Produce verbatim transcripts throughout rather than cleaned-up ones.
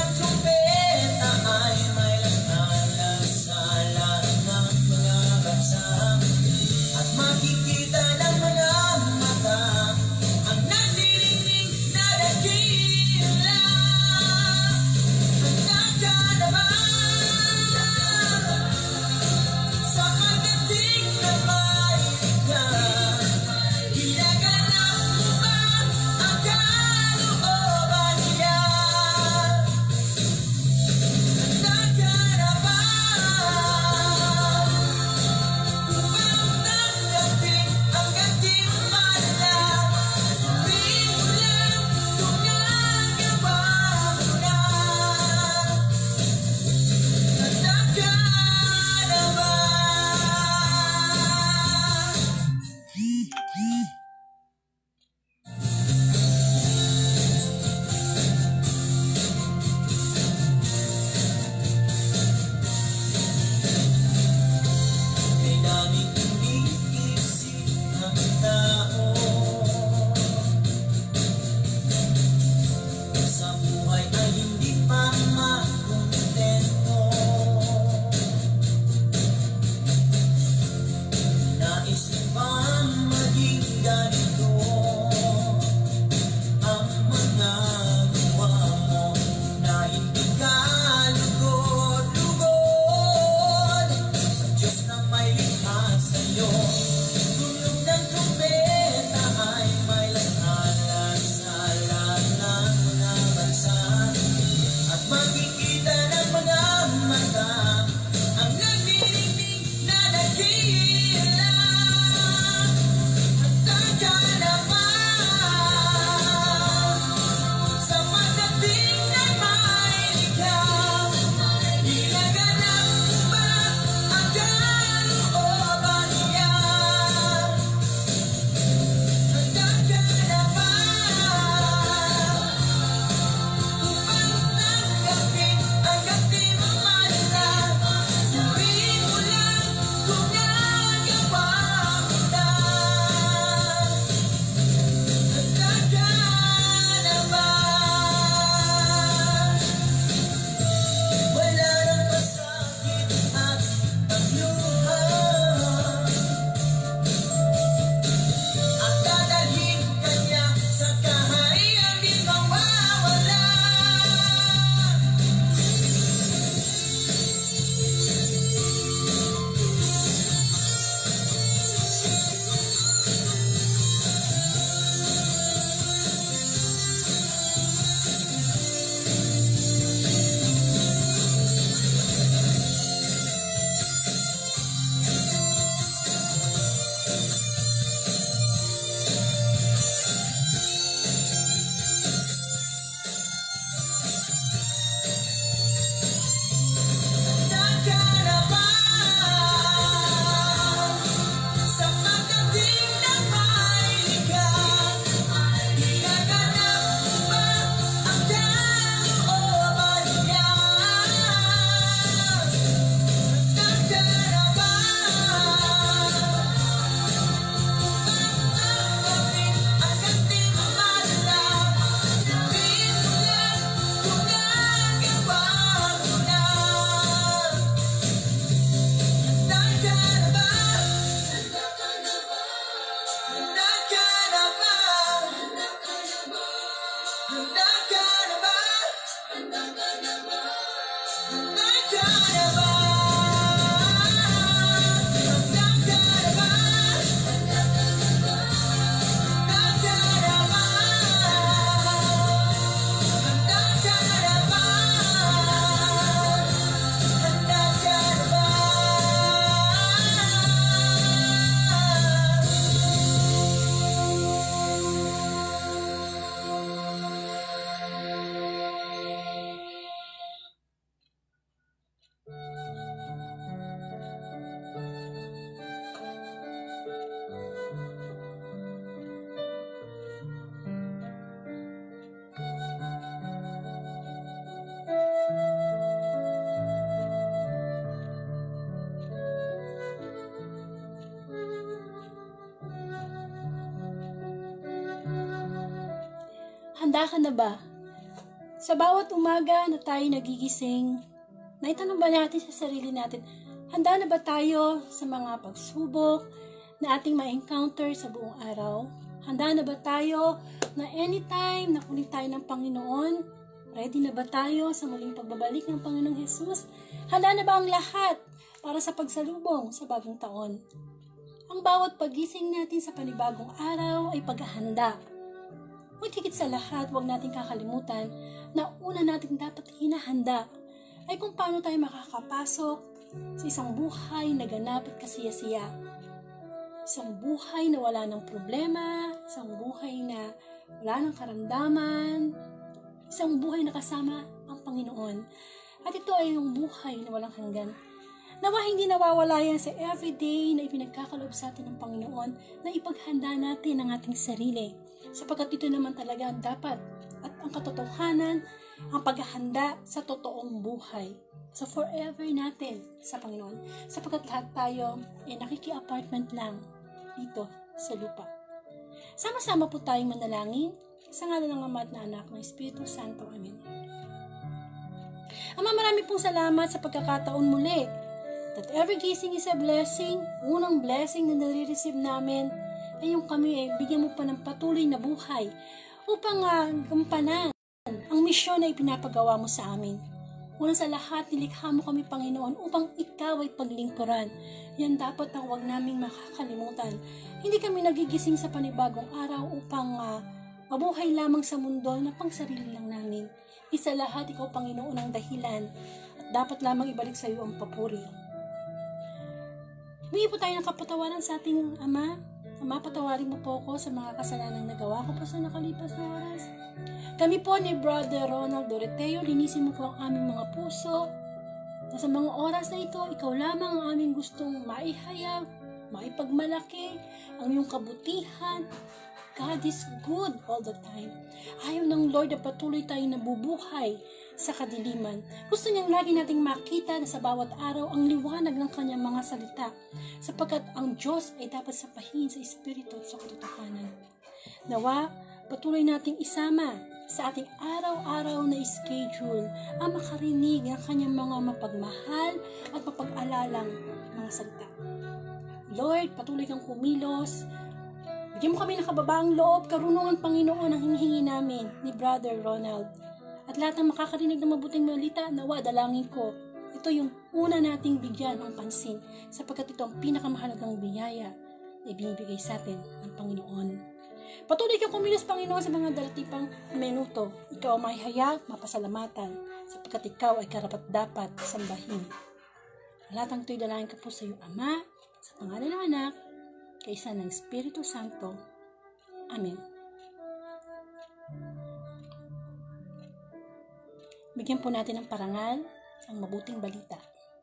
Handa ka na ba? Sa bawat umaga na tayo nagigising, naitanong ba natin sa sarili natin, handa na ba tayo sa mga pagsubok na ating ma-encounter sa buong araw? Handa na ba tayo na anytime na kunin tayo ng Panginoon? Ready na ba tayo sa muling pagbabalik ng Panginoong Jesus? Handa na ba ang lahat para sa pagsalubong sa bagong taon? Ang bawat pagising natin sa panibagong araw ay paghahanda. Ngunit higit sa lahat, huwag natin kakalimutan na una natin dapat hinahanda ay kung paano tayo makakapasok sa isang buhay na ganap at kasiyasiya. Isang buhay na wala ng problema, isang buhay na wala ng karamdaman, isang buhay na kasama ang Panginoon. At ito ay yung buhay na walang hanggan. Nawa hindi nawawala yan sa everyday na ipinagkakaloob sa atin ng Panginoon na ipaghanda natin ang ating sarili. Sapagkat ito naman talaga ang dapat at ang katotohanan, ang paghahanda sa totoong buhay. So forever natin sa Panginoon. Sapagkat lahat tayo ay nakiki-apartment lang dito sa lupa. Sama-sama po tayong manalangin sa ngalan ng Ama at ng Anak ng Espiritu Santo. Amen. Ama, marami pong salamat sa pagkakataon muli that every gising is a blessing. Unang blessing na nare-receive namin ay yung kami ay bigyan mo pa ng patuloy na buhay upang uh, gampanan ang misyon na ipinapagawa mo sa amin. Unang sa lahat, nilikha mo kami, Panginoon, upang ikaw ay paglingkuran. Yan dapat ang huwag naming makakalimutan. Hindi kami nagigising sa panibagong araw upang uh, mabuhay lamang sa mundo na pang sarili lang namin. Isa lahat, ikaw, Panginoon, ang dahilan at dapat lamang ibalik sa iyo ang papuri. Humingi po tayo ng kapatawaran sa ating Ama. Ama, patawarin mo po ako sa mga kasalanang nagawa ko po sa nakalipas na oras. Kami po ni Brother Ronald Doreteo, linisin mo po ang aming mga puso. Na sa mga oras na ito, ikaw lamang ang aming gustong maihayag, maipagmalaki, ang iyong kabutihan. God is good all the time. Ayaw ng Lord na patuloy tayong nabubuhay sa kadiliman. Gusto niyang lagi nating makita na sa bawat araw ang liwanag ng kanyang mga salita, sapagkat ang Diyos ay dapat sapahin sa Espiritu at sa katotohanan. Nawa, patuloy nating isama sa ating araw-araw na schedule ang makarinig ng kanyang mga mapagmahal at mapag-alalang mga salita. Lord, patuloy kang kumilos. Bigyan mo kami ng kababaang loob, karunungan, Panginoon, ang hinihingi namin ni Brother Ronald. At lahat ng makakarinig ng mabuting malita, nawa, dalangin ko. Ito yung una nating bigyan ng pansin, sapagkat ito ang pinakamahalagang biyaya na ibinibigay sa atin ng Panginoon. Patuloy kang kumilos, Panginoon, sa mga dalatipang minuto. Ikaw ang mahihayag, mapasalamatan, sapagkat ikaw ay karapat-dapat sambahin. Lahat ng ito'y dalangin ka po sa iyo, Ama, sa pangalan ng Anak, kaysa ng Espiritu Santo. Amen. Bigyan po natin ng parangal ang mabuting balita.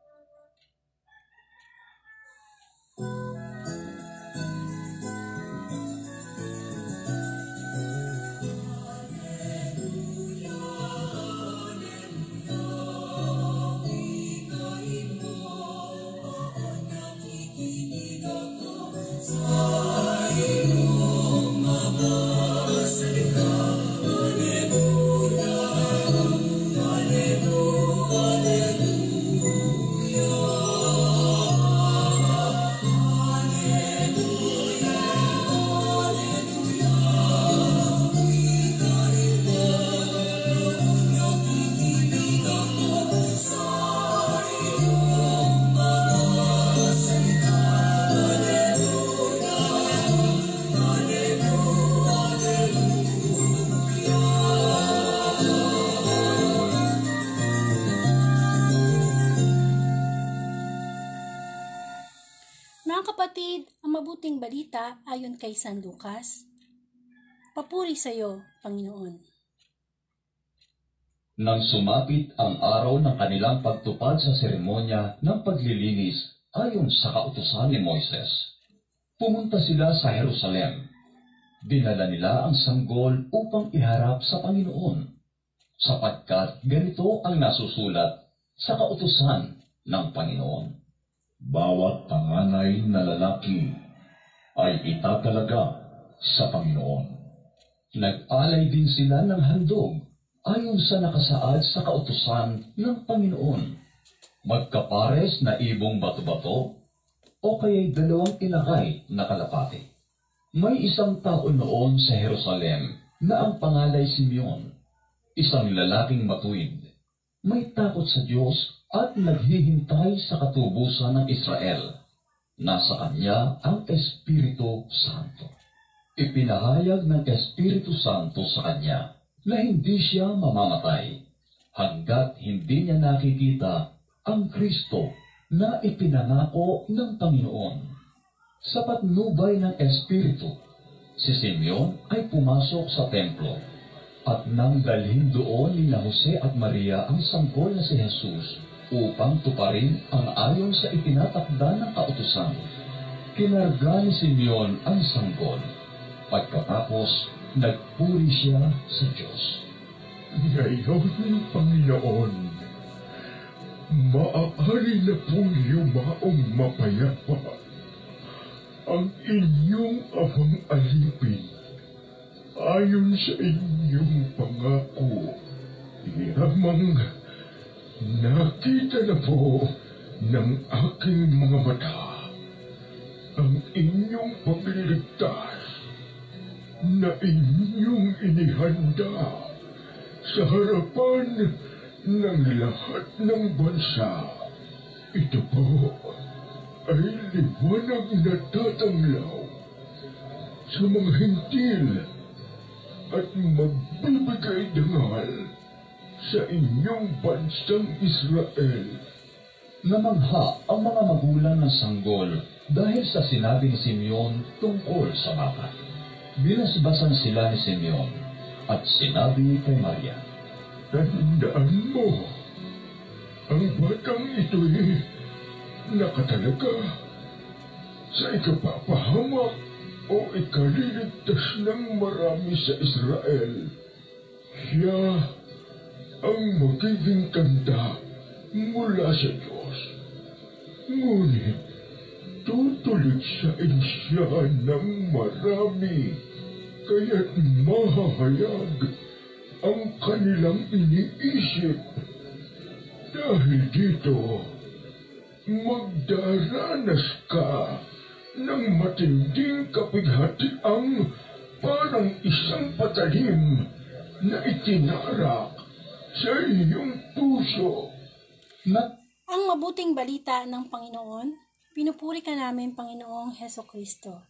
Mga kapatid, ang mabuting balita ayon kay San Lucas. Papuri sa iyo, Panginoon. Nang sumapit ang araw ng kanilang pagtupad sa seremonya ng paglilinis ayon sa kautusan ni Moises, pumunta sila sa Jerusalem. Dinala nila ang sanggol upang iharap sa Panginoon, sapagkat ganito ang nasusulat sa kautusan ng Panginoon. Bawat panganay na lalaki ay itatalaga sa Panginoon. Nag-alay din sila ng handog ayon sa nakasaad sa kautusan ng Panginoon. Magkapares na ibong bato-bato o kaya'y dalawang ilakay na kalapati. May isang tao noon sa Jerusalem na ang pangalay Simeon, isang lalaking matuwid, may takot sa Diyos at naghihintay sa katubusan ng Israel. Nasa kanya ang Espiritu Santo. Ipinahayag ng Espiritu Santo sa kanya na hindi siya mamamatay hanggat hindi niya nakikita ang Kristo na ipinangako ng Panginoon. Sa patnubay ng Espiritu, si Simeon ay pumasok sa templo at nang dalhin doon ni Jose at Maria ang sanggol na si Jesus upang tuparin ang ayon sa itinatakda ng kautusan. Kinarga ni Simeon ang sanggol. Pagkatapos, nagpuri siya sa Diyos. Ngayon, Panginoon, maaari na pong yumaong mapayapa ang inyong amang alipin ayon sa inyong pangako. Yamang nakita na po ng aking mga mata ang inyong pagliligtas na inyong inihanda sa harapan ng lahat ng bansa. Ito po ay liwanag na tatanglaw sa mga hintil at magbibigay dangal sa inyong bansang Israel. Namangha ang mga magulang ng sanggol dahil sa sinabi ni Simeon tungkol sa baka. Binasbasan sila ni Simeon at sinabi kay Maria, Tandaan mo, ang batang ito'y nakatalaga sa ikapapahamak o ikaliligtas ng marami sa Israel. Siya ang magiging tanda mula sa Diyos. Ngunit tutuligsain siya ng marami, kaya't mahahayag ang kanilang iniisip. Dahil dito, magdaranas ka ng matinding kapighatiang parang isang patalim na itinarak sa iyong puso. na Ang mabuting balita ng Panginoon, pinupuri ka namin, Panginoong Heso Kristo.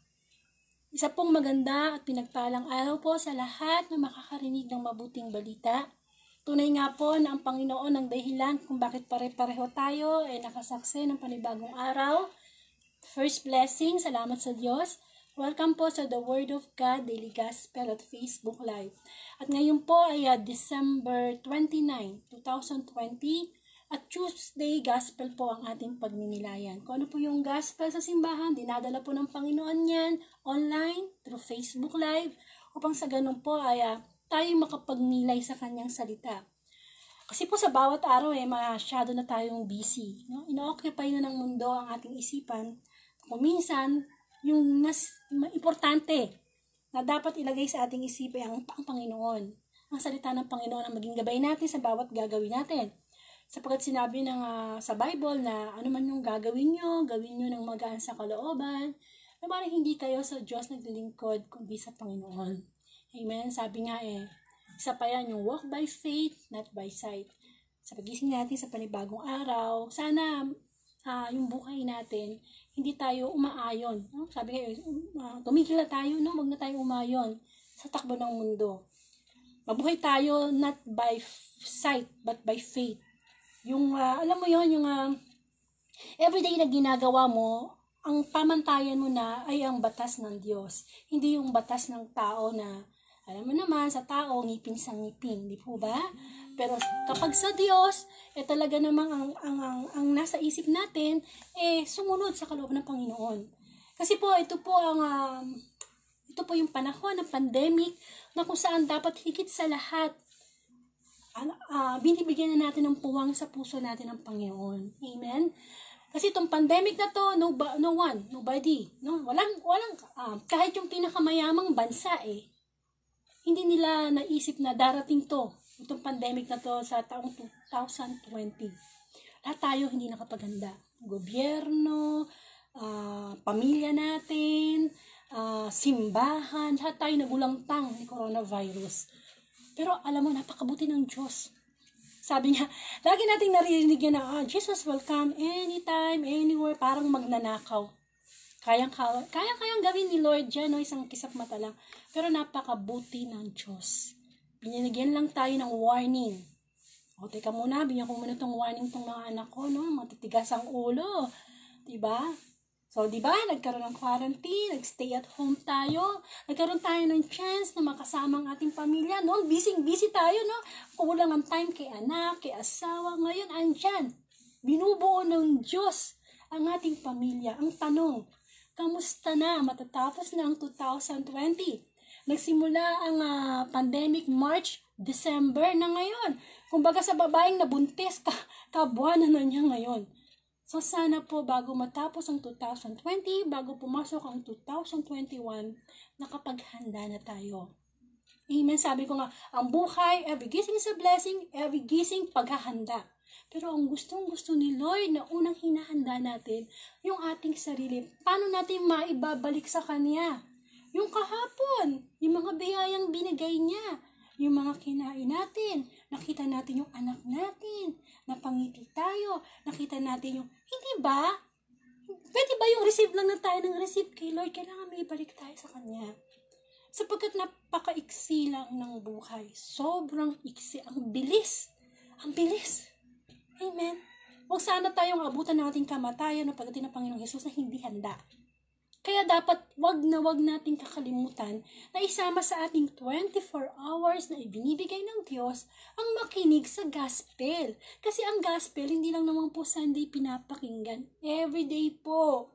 Isa pong maganda at pinagpalang araw po sa lahat na makakarinig ng mabuting balita. Tunay nga po na ang Panginoon ang dahilan kung bakit pare-pareho tayo ay nakasaksi ng panibagong araw. First blessing, salamat sa Diyos. Welcome po sa The Word of God Daily Gospel at Facebook Live. At ngayon po ay uh, December twenty-ninth, twenty twenty at Tuesday Gospel po ang ating pagninilayan. Kung ano po yung Gospel sa simbahan, dinadala po ng Panginoon yan online through Facebook Live upang sa ganun po ay uh, tayo makapagnilay sa kanyang salita. Kasi po sa bawat araw eh, masyado na tayong busy. No? Ino-occupy na ng mundo ang ating isipan. Kung minsan, yung mas importante na dapat ilagay sa ating isip ay ang, ang Panginoon. Ang salita ng Panginoon ang maging gabay natin sa bawat gagawin natin. Sapagkat sinabi ng, uh, sa Bible na ano man yung gagawin nyo, gawin nyo ng magaan sa kalooban, na parang hindi kayo sa Diyos naglilingkod kundi sa Panginoon. Amen? Sabi nga eh, isa pa yan yung walk by faith, not by sight. Sa pagising natin sa panibagong araw, sana uh, yung buhay natin, hindi tayo umaayon. No? Sabi nga, uh, tumigil na tayo, no? Huwag na tayo umaayon sa takbo ng mundo. Mabuhay tayo not by sight, but by faith. Yung, uh, alam mo yon yung uh, everyday na ginagawa mo, ang pamantayan mo na ay ang batas ng Diyos. Hindi yung batas ng tao na, alam mo naman, sa tao, ngipin sa ngipin, di po ba? Pero kapag sa Diyos, eh talaga namang ang, ang, ang, ang nasa isip natin, eh sumunod sa kalooban ng Panginoon. Kasi po, ito po ang, uh, ito po yung panahon ng pandemic na kung saan dapat higit sa lahat, Uh, binibigyan na natin ng puwang sa puso natin ng Panginoon. Amen? Kasi itong pandemic na to, no, no one, nobody, no? Walang, walang, uh, kahit yung pinakamayamang bansa eh, hindi nila naisip na darating to. itong pandemic na to sa taong two thousand twenty. Lahat tayo hindi nakapaghanda. Gobyerno, ah, pamilya natin, ah, simbahan, lahat tayo nagulangtang ni coronavirus. Pero alam mo, napakabuti ng Diyos. Sabi niya, lagi nating naririnig yan na, ah, Jesus will come anytime, anywhere, parang magnanakaw. Kayang, kayang, kayang gawin ni Lord dyan, no? Isang kisap mata lang. Pero napakabuti ng Diyos. Binigyan lang tayo ng warning. O, teka muna, binigyan ko muna itong warning itong mga anak ko, no? Matitigas ang ulo. Diba? So, di ba, nagkaroon ng quarantine, nagstay at home tayo, nagkaroon tayo ng chance na makasama ang ating pamilya, no? Busy-busy tayo, no? Kulang ang time kay anak, kay asawa. Ngayon, andyan. Binubuo ng Diyos ang ating pamilya. Ang tanong, kamusta na? Matatapos na ang two thousand twenty. Nagsimula ang uh, pandemic March, December na ngayon. Kumbaga sa babaeng nabuntis, ka, kabuanan na niya ngayon. So, sana po bago matapos ang two thousand twenty, bago pumasok ang two thousand twenty-one, nakapaghanda na tayo. Amen. Sabi ko nga, ang buhay, every gising is a blessing, every gising paghahanda. Pero ang gustong-gusto ni Lord na unang hinahanda natin, yung ating sarili. Paano natin maibabalik sa Kanya? Yung kahapon, yung mga biyayang binigay niya, yung mga kinain natin, nakita natin yung anak natin, napangiti tayo, nakita natin yung, hindi ba? Pwede ba yung receive lang na tayo ng receive kay Lord? Kailangan may ibalik tayo sa Kanya. Sapagkat napaka-iksi lang ng buhay. Sobrang iksi. Ang bilis. Ang bilis. Amen. Huwag sana tayong abutan ng ating kamatayan o pagdating ng Panginoong Hesus na hindi handa. Kaya dapat wag na wag nating kakalimutan na isama sa ating twenty-four hours na ibinibigay ng Diyos ang makinig sa gospel. Kasi ang gospel hindi lang naman po Sunday pinapakinggan. Everyday po.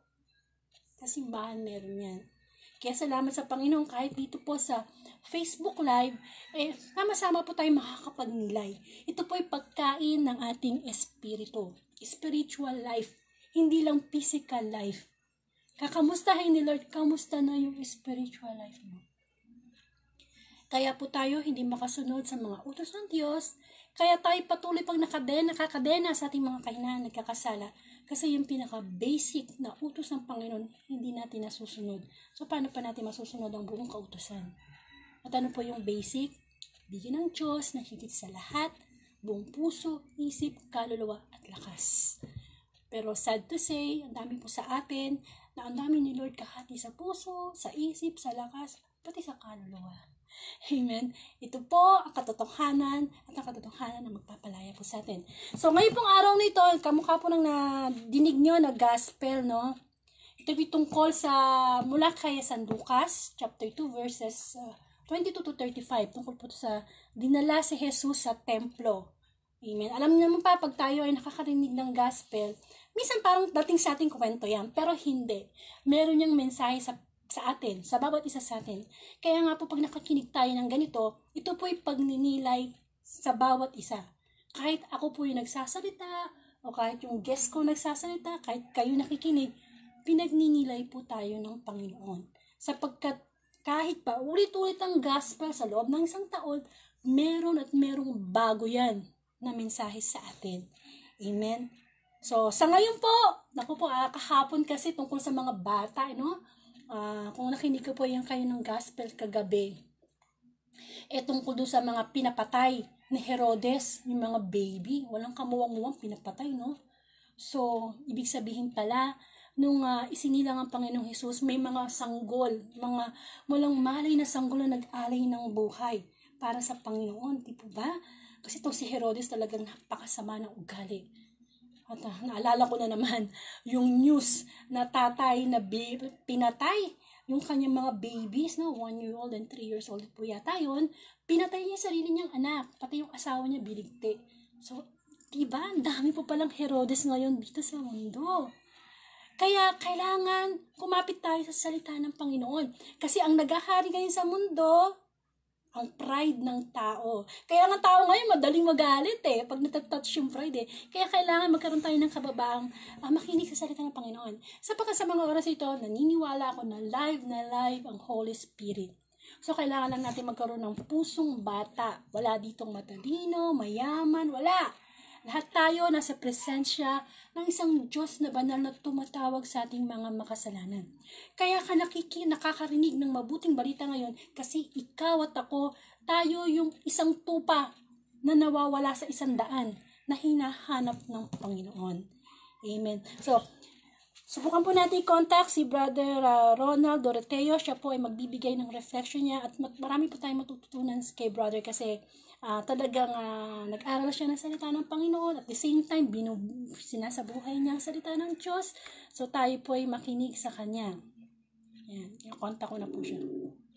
Sa simbahan meron yan. Kaya salamat sa Panginoon kahit dito po sa Facebook Live, eh, sama-sama po tayo makakapagnilay. Ito po ay pagkain ng ating espiritu. Spiritual life. Hindi lang physical life. Kakamustahin ni Lord, kamusta na yung spiritual life mo? Kaya po tayo hindi makasunod sa mga utos ng Diyos. Kaya tayo patuloy pang nakadena, nakakadena sa ating mga kahinaan, nagkakasala. Kasi yung pinaka-basic na utos ng Panginoon, hindi natin nasusunod. So, paano pa natin masusunod ang buong kautusan? At ano po yung basic? Bigyan ng Diyos na higit sa lahat, buong puso, isip, kaluluwa, at lakas. Pero sad to say, ang dami po sa atin, na ang dami ni Lord kahati sa puso, sa isip, sa lakas, pati sa kaluluwa. Amen. Ito po ang katotohanan at ang katotohanan na magpapalaya po sa atin. So, ngayon pong araw na ito, kamukha po ng nadinig nyo na gospel, no? Ito po tungkol sa mula kay San Lucas, chapter two, verses uh, twenty-two to thirty-five. Tungkol po sa dinala si Jesus sa templo. Amen. Alam niyo naman pa, pag tayo ay nakakarinig ng gospel, minsan parang dating sa ating kwento yan, pero hindi. Meron niyang mensahe sa sa atin, sa bawat isa sa atin. Kaya nga po pag nakakinig tayo ng ganito, ito po ay pagninilay sa bawat isa. Kahit ako po yung nagsasalita, o kahit yung guest ko nagsasalita, kahit kayo nakikinig, pinagninilay po tayo ng Panginoon. Sapagkat kahit pa ulit-ulit ang gospel sa loob ng isang taon, meron at merong bago yan na mensahe sa atin. Amen? So, sa ngayon po, naku po, ah, kahapon kasi tungkol sa mga bata, no? Uh, kung nakinig ko po yung kayo ng gospel kagabi, eh tungkol doon sa mga pinapatay ni Herodes, yung mga baby, walang kamuwang-muwang pinapatay, no? So, ibig sabihin pala, nung uh, isinilang ang Panginoong Hesus, may mga sanggol, mga walang malay na sanggol na nag-alay ng buhay para sa Panginoon, di po ba? Kasi itong si Herodes talagang napakasama ng ugali. At uh, naalala ko na naman yung news na tatay na baby, pinatay yung kanyang mga babies, no? one year old and three years old po yata yun. Pinatay niya sarili niyang anak, pati yung asawa niya biligti. So, diba? Ang dami po palang Herodes ngayon dito sa mundo. Kaya kailangan kumapit tayo sa salita ng Panginoon. Kasi ang naghahari ngayon sa mundo, ang pride ng tao. Kaya ang tao ngayon madaling magalit eh, pag natatouch yung pride eh. Kaya kailangan magkaroon tayo ng kababaang uh, makinig sa salita ng Panginoon. Sapagkat sa mga oras ito, naniniwala ako na live na live ang Holy Spirit. So, kailangan lang natin magkaroon ng pusong bata. Wala ditong matalino, mayaman, wala. Lahat tayo nasa presensya ng isang Diyos na banal na tumatawag sa ating mga makasalanan. Kaya ka nakiki, nakakarinig ng mabuting balita ngayon kasi ikaw at ako, tayo yung isang tupa na nawawala sa isang daan na hinahanap ng Panginoon. Amen. So, subukan po natin i-contact si Brother uh, Ronald Doreteo. Siya po ay magbibigay ng reflection niya at marami po tayong matututunan kay Brother kasi uh, talagang uh, nag-aral siya ng salita ng Panginoon at the same time binub- sinasabuhay niya ang salita ng Diyos. So tayo po ay makinig sa kanya. Yan, i-contact ko na po siya.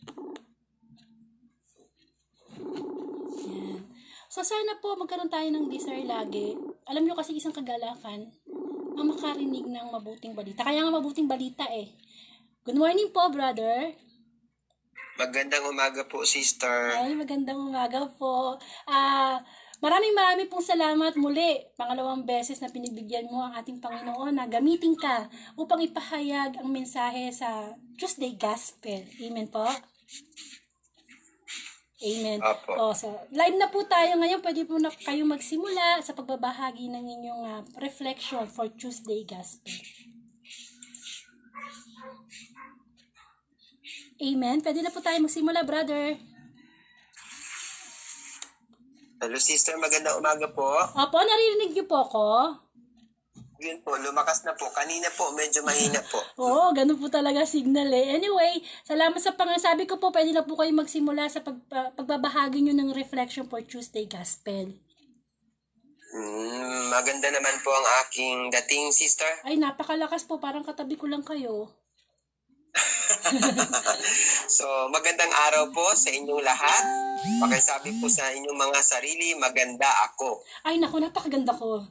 Yan. So sana po magkaroon tayo ng desire lagi. Alam niyo kasi isang kagalakan ang makarinig ng mabuting balita. Kaya nga mabuting balita eh. Good morning po, brother. Magandang umaga po, sister. Ay, magandang umaga po. Ah, maraming maraming pong salamat muli. Pangalawang beses na pinigbigyan mo ang ating Panginoon na gamitin ka upang ipahayag ang mensahe sa Tuesday Gospel. Amen po. Amen. Apo. O, so, live na po tayo ngayon. Pwede po na kayo magsimula sa pagbabahagi ng inyong uh, reflection for Tuesday Gospel. Amen. Pwede na po tayo magsimula, brother. Hello, sister. Magandang umaga po. Opo, naririnig niyo po ako? Yun po, lumakas na po. Kanina po, medyo mahina po. Oo, ganun po talaga signal eh. Anyway, salamat sa pangasabi ko po. Pwede na po kayo magsimula sa pag, uh, pagbabahagi nyo ng reflection for Tuesday Gospel. Mm, maganda naman po ang aking dating, sister. Ay, napakalakas po. Parang katabi ko lang kayo. So, magandang araw po sa inyong lahat. Pakisabi po sa inyong mga sarili, maganda ako. Ay, naku, napakaganda ko.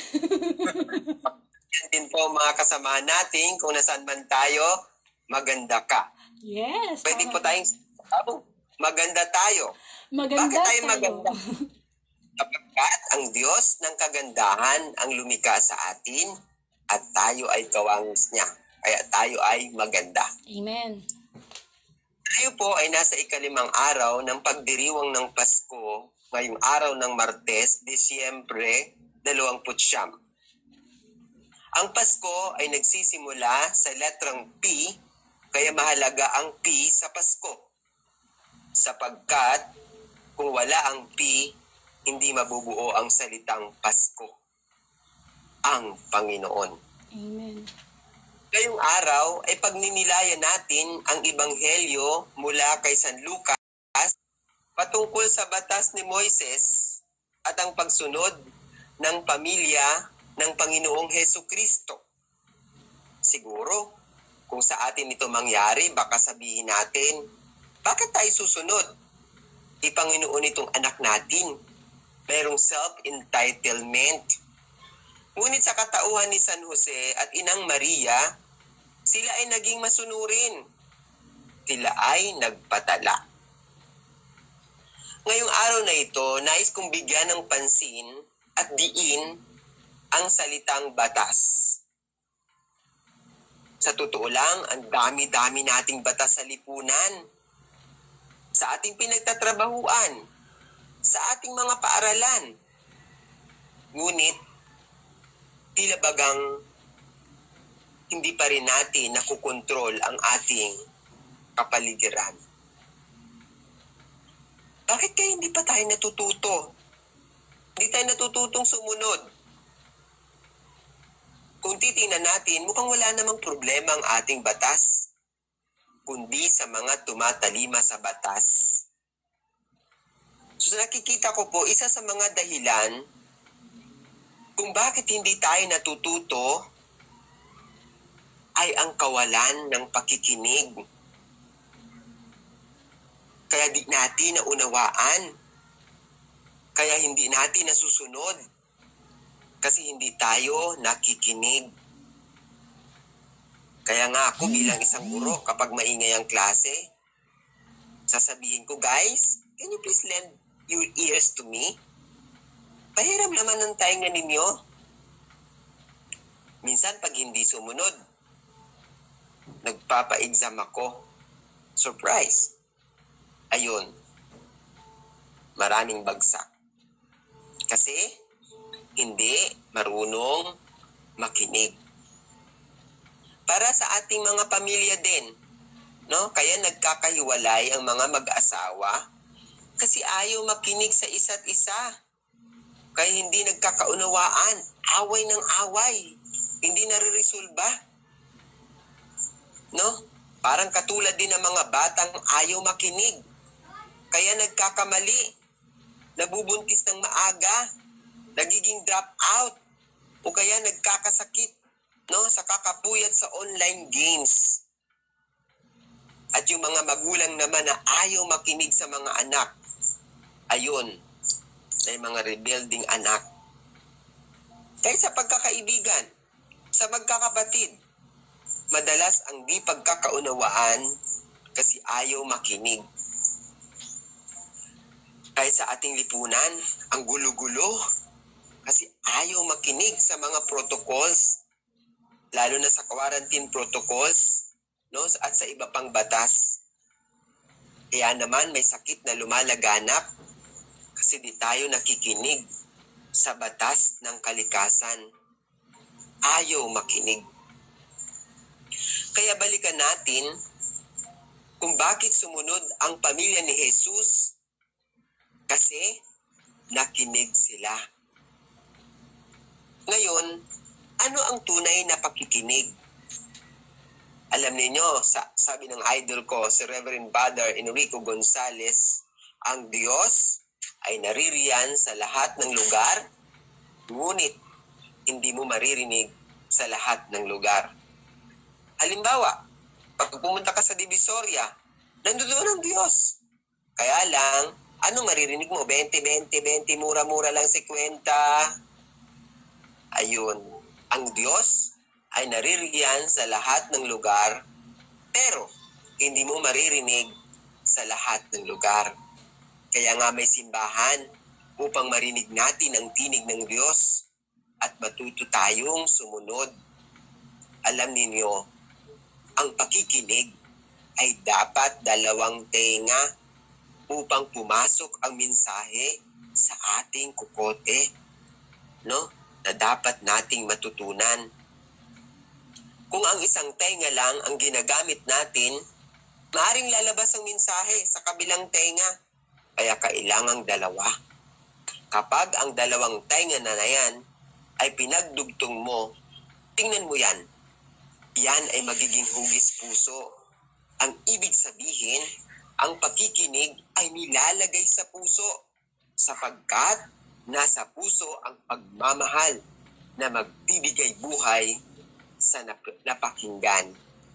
Yan din po mga kasama natin, kung nasaan man tayo, maganda ka. Yes. Pwede tama. po tayong, oh, maganda tayo. Maganda Bakit tayo tayo. maganda? Sapagkat ang Diyos ng kagandahan ang lumikha sa atin at tayo ay kawangis niya. Kaya tayo ay maganda. Amen. Tayo po ay nasa ikalimang araw ng pagdiriwang ng Pasko ngayong araw ng Martes, Disyembre dalawampu't siyam. Ang Pasko ay nagsisimula sa letrang P, kaya mahalaga ang P sa Pasko. Sapagkat kung wala ang P, hindi mabubuo ang salitang Pasko. Ang Panginoon. Amen. Ngayong araw ay pagninilayan natin ang Ebanghelyo mula kay San Lucas patungkol sa batas ni Moises at ang pagsunod ng pamilya ng Panginoong Hesukristo. Siguro, kung sa atin ito mangyari, baka sabihin natin, bakit tayo susunod? Di Panginoon itong anak natin. Mayroong self-entitlement. Ngunit sa katauhan ni San Jose at Inang Maria, sila ay naging masunurin. Sila ay nagpatala. Ngayong araw na ito, nais kong bigyan ng pansin at diin ang salitang batas. Sa totoo lang, ang dami-dami nating batas sa lipunan, sa ating pinagtatrabahuan, sa ating mga paaralan. Ngunit, tila bagang hindi pa rin natin nakukontrol ang ating kapaligiran. Bakit kaya hindi pa tayo natututo? Hindi tayo natututong sumunod. Kung titingnan natin, mukhang wala namang problema ang ating batas, kundi sa mga tumatalima sa batas. So nakikita ko po, isa sa mga dahilan kung bakit hindi tayo natututo ay ang kawalan ng pakikinig. Kaya di natin naunawaan. Kaya hindi natin nasusunod. Kasi hindi tayo nakikinig. Kaya nga ako bilang isang guro, kapag maingay ang klase, sasabihin ko, guys, can you please lend your ears to me? Pahiram naman ng tainga ninyo. Minsan pag hindi sumunod, nagpapa-exam ako. Surprise! ayun, maraming bagsak. Kasi hindi marunong makinig. Para sa ating mga pamilya din, no? Kaya nagkakahiwalay ang mga mag-asawa kasi ayaw makinig sa isa't isa. Kaya hindi nagkakaunawaan, away ng away, hindi nare-resolba. No? Parang katulad din ng mga batang ayaw makinig. Kaya nagkakamali, nabubuntis ng maaga, nagiging drop out, o kaya nagkakasakit, no, sa kakapuyat sa online games. At yung mga magulang naman na ayaw makinig sa mga anak, ayun, ay mga rebelding anak. Kaya sa pagkakaibigan, sa magkakapatid, madalas ang di pagkakaunawaan kasi ayaw makinig. Kaya sa ating lipunan, ang gulo-gulo kasi ayaw makinig sa mga protocols, lalo na sa quarantine protocols, no, at sa iba pang batas. Kaya naman may sakit na lumalaganap kasi di tayo nakikinig sa batas ng kalikasan. Ayaw makinig. Kaya balikan natin kung bakit sumunod ang pamilya ni Jesus. Kasi nakinig sila. Ngayon, ano ang tunay na pakikinig? Alam niyo, sa, sabi ng idol ko, si Reverend Father Enrico Gonzales, ang Diyos ay naririyan sa lahat ng lugar, ngunit hindi mo maririnig sa lahat ng lugar. Halimbawa, pag pumunta ka sa Divisoria, nandoon ang Diyos. Kaya lang, ano maririnig mo? twenty, twenty, twenty, mura-mura lang si kwenta. Ayun, ang Diyos ay naririyan sa lahat ng lugar, pero hindi mo maririnig sa lahat ng lugar. Kaya nga may simbahan upang marinig natin ang tinig ng Diyos at matuto tayong sumunod. Alam ninyo, ang pakikinig ay dapat dalawang tenga upang pumasok ang mensahe sa ating kukote, no? Na dapat nating matutunan. Kung ang isang tenga lang ang ginagamit natin, maaaring lalabas ang mensahe sa kabilang tenga. Kaya kailangang dalawa. Kapag ang dalawang tenga na na yan ay pinagdugtong mo, tingnan mo yan. Yan ay magiging hugis puso. Ang ibig sabihin, ang pakikinig ay nilalagay sa puso sapagkat nasa puso ang pagmamahal na magbibigay buhay sa nap- napakinggan.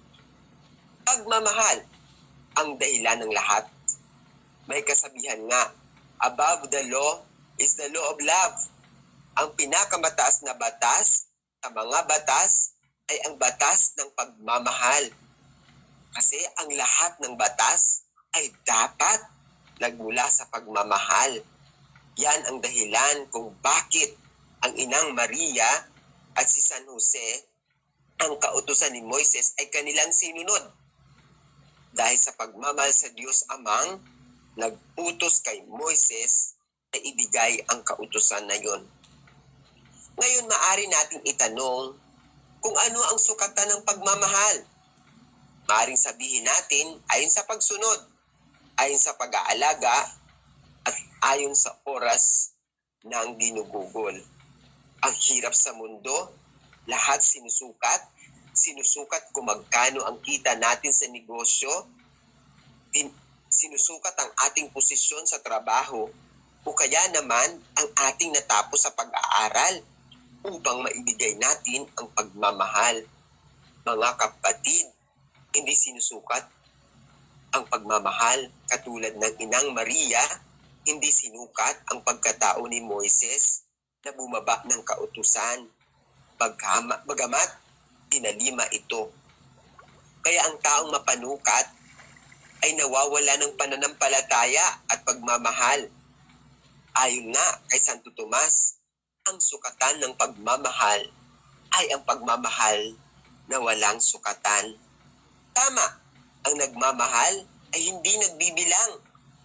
Pagmamahal ang dahilan ng lahat. May kasabihan nga, above the law is the law of love. Ang pinakamataas na batas sa mga batas ay ang batas ng pagmamahal. Kasi ang lahat ng batas ay dapat nagmula sa pagmamahal. Yan ang dahilan kung bakit ang Inang Maria at si San Jose, ang kautusan ni Moises, ay kanilang sinunod. Dahil sa pagmamahal sa Diyos Amang, nag-utos kay Moises na ibigay ang kautusan na yon. Ngayon, maaari nating itanong kung ano ang sukatan ng pagmamahal. Maaring sabihin natin, ayon sa pagsunod, ayon sa pag-aalaga, at ayon sa oras ng ginugugol. Ang hirap sa mundo, lahat sinusukat, sinusukat kung magkano ang kita natin sa negosyo, tin- sinusukat ang ating posisyon sa trabaho, o kaya naman ang ating natapos sa pag-aaral upang maibigay natin ang pagmamahal. Mga kapatid, hindi sinusukat ang pagmamahal katulad ng Inang Maria, hindi sinukat ang pagkatao ni Moises na bumaba ng kautusan, bagama, bagamat dinalima ito. Kaya ang taong mapanukat ay nawawala ng pananampalataya at pagmamahal. Ayon nga kay Santo Tomas, ang sukatan ng pagmamahal ay ang pagmamahal na walang sukatan. Tama, ang nagmamahal ay hindi nagbibilang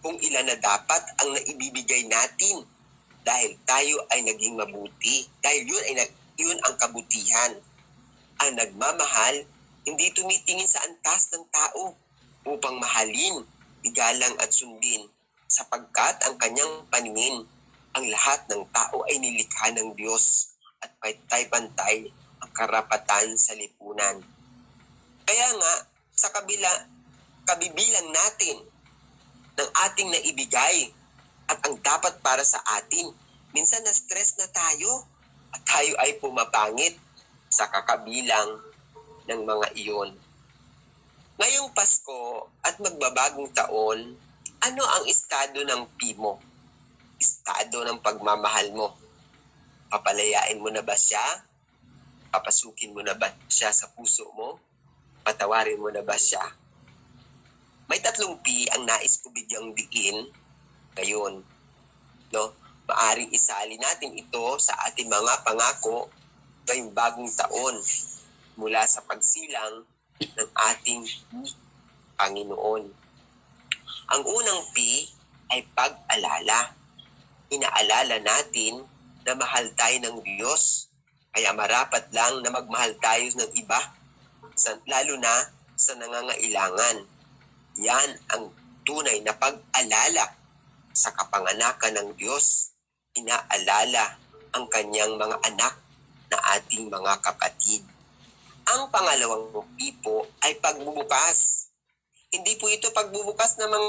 kung ilan na dapat ang naibibigay natin dahil tayo ay naging mabuti. Dahil yun, ay nag, yun ang kabutihan. Ang nagmamahal, hindi tumitingin sa antas ng tao upang mahalin, igalang at sundin, sapagkat ang kanyang paningin, ang lahat ng tao ay nilikha ng Diyos at pantay-pantay ang karapatan sa lipunan. Kaya nga, sa kabila, kabibilang natin ng ating naibigay at ang dapat para sa atin, minsan na-stress na tayo at tayo ay pumapangit sa kakabilang ng mga iyon. Ngayong Pasko at magbabagong taon, ano ang estado ng P mo? Estado ng pagmamahal mo. Papalayain mo na ba siya? Papasukin mo na ba siya sa puso mo? Patawarin mo na ba siya? May tatlong P ang nais ko bigyang diin ngayon. No? Maaring isali natin ito sa ating mga pangako ngayong bagong taon mula sa pagsilang ng ating Panginoon. Ang unang P ay pag-alala. Inaalala natin na mahal tayo ng Diyos, kaya marapat lang na magmahal tayo ng iba, lalo na sa nangangailangan. Yan ang tunay na pag-alala sa kapanganakan ng Diyos. Inaalala ang kanyang mga anak na ating mga kapatid. Ang pangalawang P po ay pagbubukas. Hindi po ito pagbubukas ng mga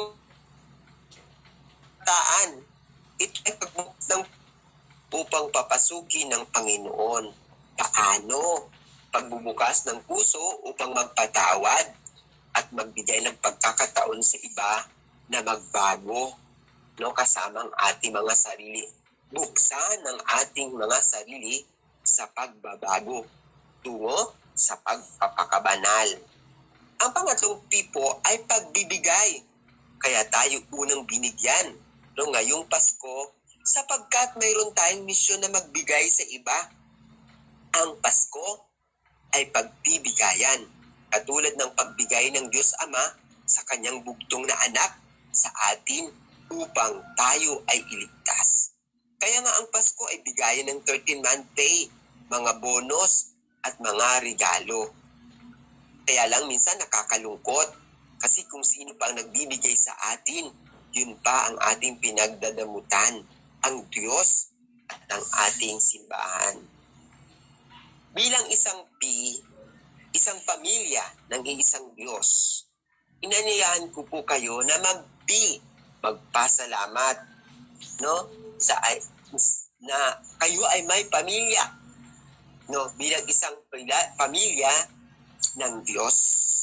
taan. Ito ay pagbubukas ng upang papasukin ng Panginoon. Paano? Pagbubukas ng puso upang magpatawad at magbigay ng pagkakataon sa iba na magbago, no, kasamang ating mga sarili. Buksan ng ating mga sarili sa pagbabago tungo sa pagpapakabanal. Ang pangatlong P po ay pagbibigay. Kaya tayo unang binigyan no, ngayong Pasko sapagkat mayroon tayong misyon na magbigay sa iba. Ang Pasko ay pagbibigayan, katulad ng pagbigay ng Diyos Ama sa kanyang bugtong na anak sa atin upang tayo ay iligtas. Kaya nga ang Pasko ay bigayan ng thirteen-month pay, mga bonus at mga regalo. Kaya lang minsan nakakalungkot kasi kung sino pa ang nagbibigay sa atin, yun pa ang ating pinagdadamutan, ang Diyos at ang ating simbahan. Bilang isang P, isang pamilya ng iisang Diyos, inanyayahan ko po kayo na mag-P, magpasalamat, no? Sa na kayo ay may pamilya, no? Bilang isang pamilya ng Diyos.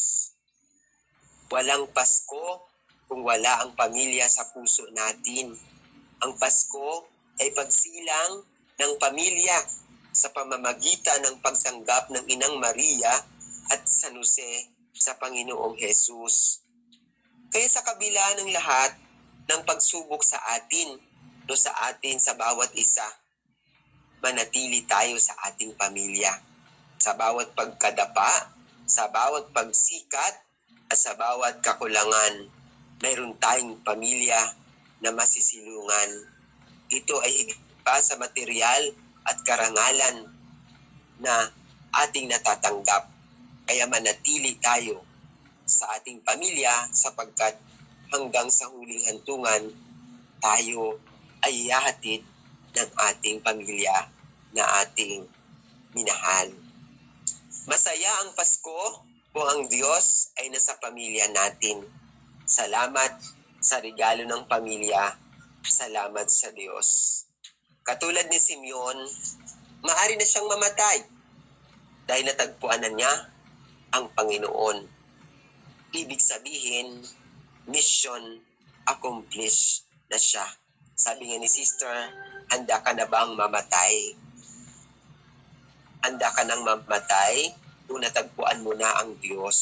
Walang Pasko kung wala ang pamilya sa puso natin. Ang Pasko ay pagsilang ng pamilya sa pamamagitan ng pagsanggap ng Inang Maria at San Jose sa Panginoong Jesus. Kaya sa kabila ng lahat ng pagsubok sa atin, no, sa atin sa bawat isa, manatili tayo sa ating pamilya. Sa bawat pagkadapa, sa bawat pagsikat, at sa bawat kakulangan, mayroon tayong pamilya na masisilungan. Ito ay higit pa sa material at karangalan na ating natatanggap. Kaya manatili tayo sa ating pamilya sapagkat hanggang sa huling hantungan, tayo ay ihahatid ng ating pamilya na ating minahal. Masaya ang Pasko kung ang Diyos ay nasa pamilya natin. Salamat sa regalo ng pamilya. Salamat sa Diyos. Katulad ni Simeon, maaari na siyang mamatay dahil natagpuan na niya ang Panginoon. Ibig sabihin, mission accomplished na siya. Sabi nga ni Sister, handa ka na bang mamatay? Handa ka nang mamatay kung natagpuan mo na ang Diyos.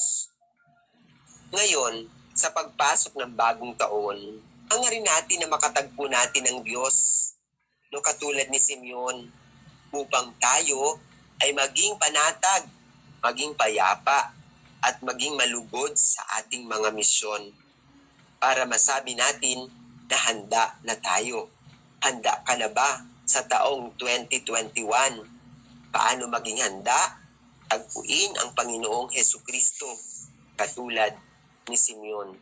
Ngayon, sa pagpasok ng bagong taon, hangarin natin na makatagpo natin ang Diyos, no, katulad ni Simeon, upang tayo ay maging panatag, maging payapa, at maging malugod sa ating mga misyon. para masabi natin na handa na tayo. Handa ka na ba sa taong twenty twenty-one? Paano maging handa? Tagpuin ang Panginoong Hesukristo katulad ni Simeon.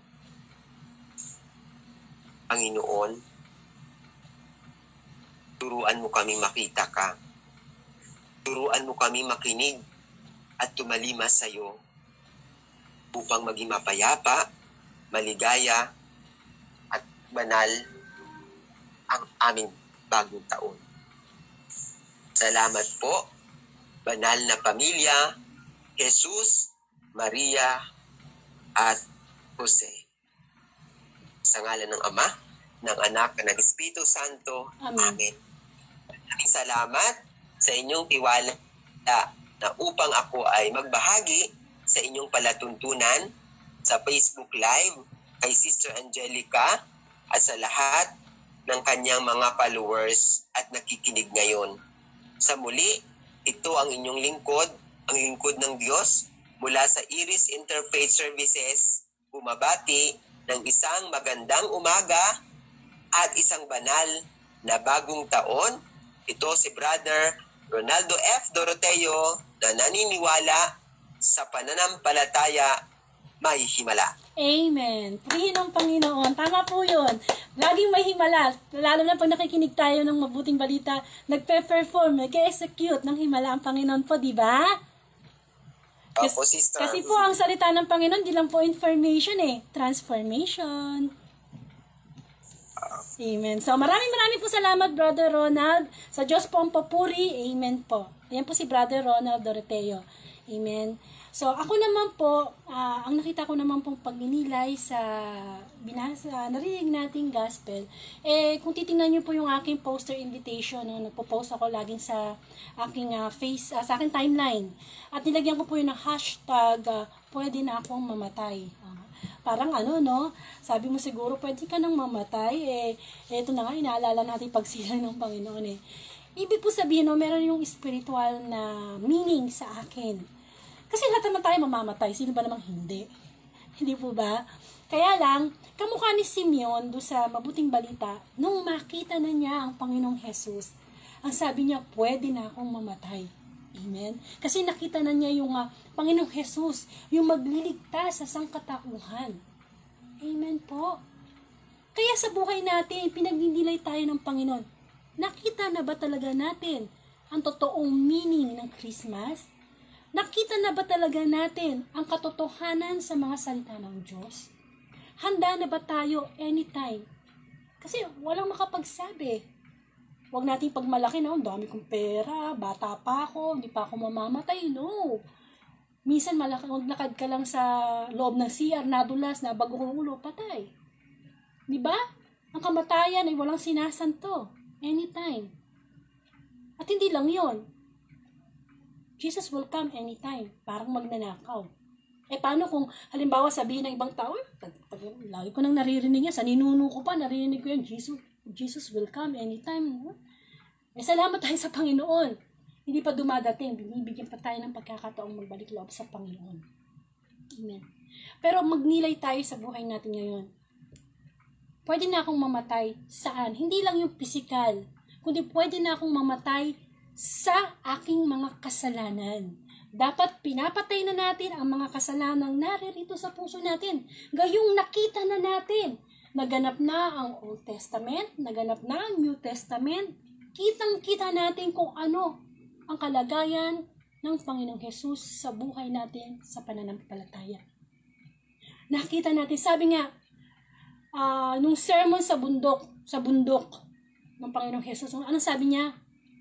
Panginoon, turuan mo kami makita ka. Turuan mo kami makinig at tumalima sa iyo upang maging mapayapa, maligaya, at banal ang aming bagong taon. Salamat po, banal na pamilya, Jesus, Maria, at Jose. Sa ngalan ng Ama, ng Anak, at ng Espiritu Santo. Amen. Amen. Maraming salamat sa inyong tiwala na upang ako ay magbahagi sa inyong palatuntunan sa Facebook Live kay Sister Angelica at sa lahat ng kanyang mga followers at nakikinig ngayon. Sa muli, ito ang inyong lingkod, ang lingkod ng Diyos mula sa Iris Interfaith Services, bumabati ng isang magandang umaga at isang banal na bagong taon. Ito si Brother Ronaldo F. Doroteo na naniniwala sa pananampalataya may himala. Amen. Purihin ng Panginoon. Tama po yun. Laging may himala. Lalo na pag nakikinig tayo ng mabuting balita, nagpe-perform, nag-execute ng himala ang Panginoon po, di ba? Kasi, Opo, sister. kasi po ang salita ng Panginoon, di lang po information eh. Transformation. Amen. So maraming maraming po salamat, Brother Ronald. Sa Diyos po ang papuri. Amen po. Ayan po si Brother Ronald Doroteo. Amen. So, ako naman po, uh, ang nakita ko naman pong pagninilay sa binasa, narinig nating gospel, eh, kung titingnan niyo po yung aking poster invitation, no, nagpo-post ako laging sa aking uh, face, uh, sa aking timeline. At nilagyan ko po yun ng hashtag, uh, pwede na akong mamatay. Uh, parang ano, no? Sabi mo siguro, pwede ka nang mamatay. Eh, eto na nga, inaalala natin pagsilang ng Panginoon eh. Ibig po sabihin, no, meron yung spiritual na meaning sa akin. Kasi lahat naman tayo mamamatay. Sino ba namang hindi? Hindi po ba? Kaya lang, kamukha ni Simeon doon sa mabuting balita, nung makita na niya ang Panginoong Jesus, ang sabi niya, pwede na akong mamatay. Amen? Kasi nakita na niya yung uh, Panginoong Jesus, yung magliligtas sa sangkatauhan. Amen po. Kaya sa buhay natin, pinagdidilay tayo ng Panginoon. Nakita na ba talaga natin ang totoong meaning ng Christmas? Nakita na ba talaga natin ang katotohanan sa mga salita ng Diyos? Handa na ba tayo anytime? Kasi walang makapagsabi. Huwag natin pagmalaki na, ang dami kong pera, bata pa ako, hindi pa ako mamamatay. No. Minsan malaki, lakad ka lang sa loob ng C R, nadulas, nabago kong ulo, patay. Di ba? Ang kamatayan ay walang sinasanto. Anytime. At hindi lang yon. Jesus will come anytime. Parang magnanakaw. Eh, paano kung halimbawa sabihin ng ibang tao, eh, pag, pag, lagi ko nang naririnig yan, sa ninuno ko pa, naririnig ko yan, Jesus, Jesus will come anytime. Eh, salamat tayo sa Panginoon. Hindi pa dumadating, binibigyan pa tayo ng pagkakataong magbalik loob sa Panginoon. Amen. Pero magnilay tayo sa buhay natin ngayon. Pwede na akong mamatay. Saan? Hindi lang yung physical, kundi pwede na akong mamatay sa aking mga kasalanan. Dapat pinapatay na natin ang mga kasalanang naririto sa puso natin. Gayong nakita na natin. Naganap na ang Old Testament, naganap na ang New Testament. Kitang-kita natin kung ano ang kalagayan ng Panginoong Jesus sa buhay natin sa pananampalataya. Nakita natin, sabi nga, uh, nung sermon sa bundok, sa bundok ng Panginoong Jesus, ano sabi niya?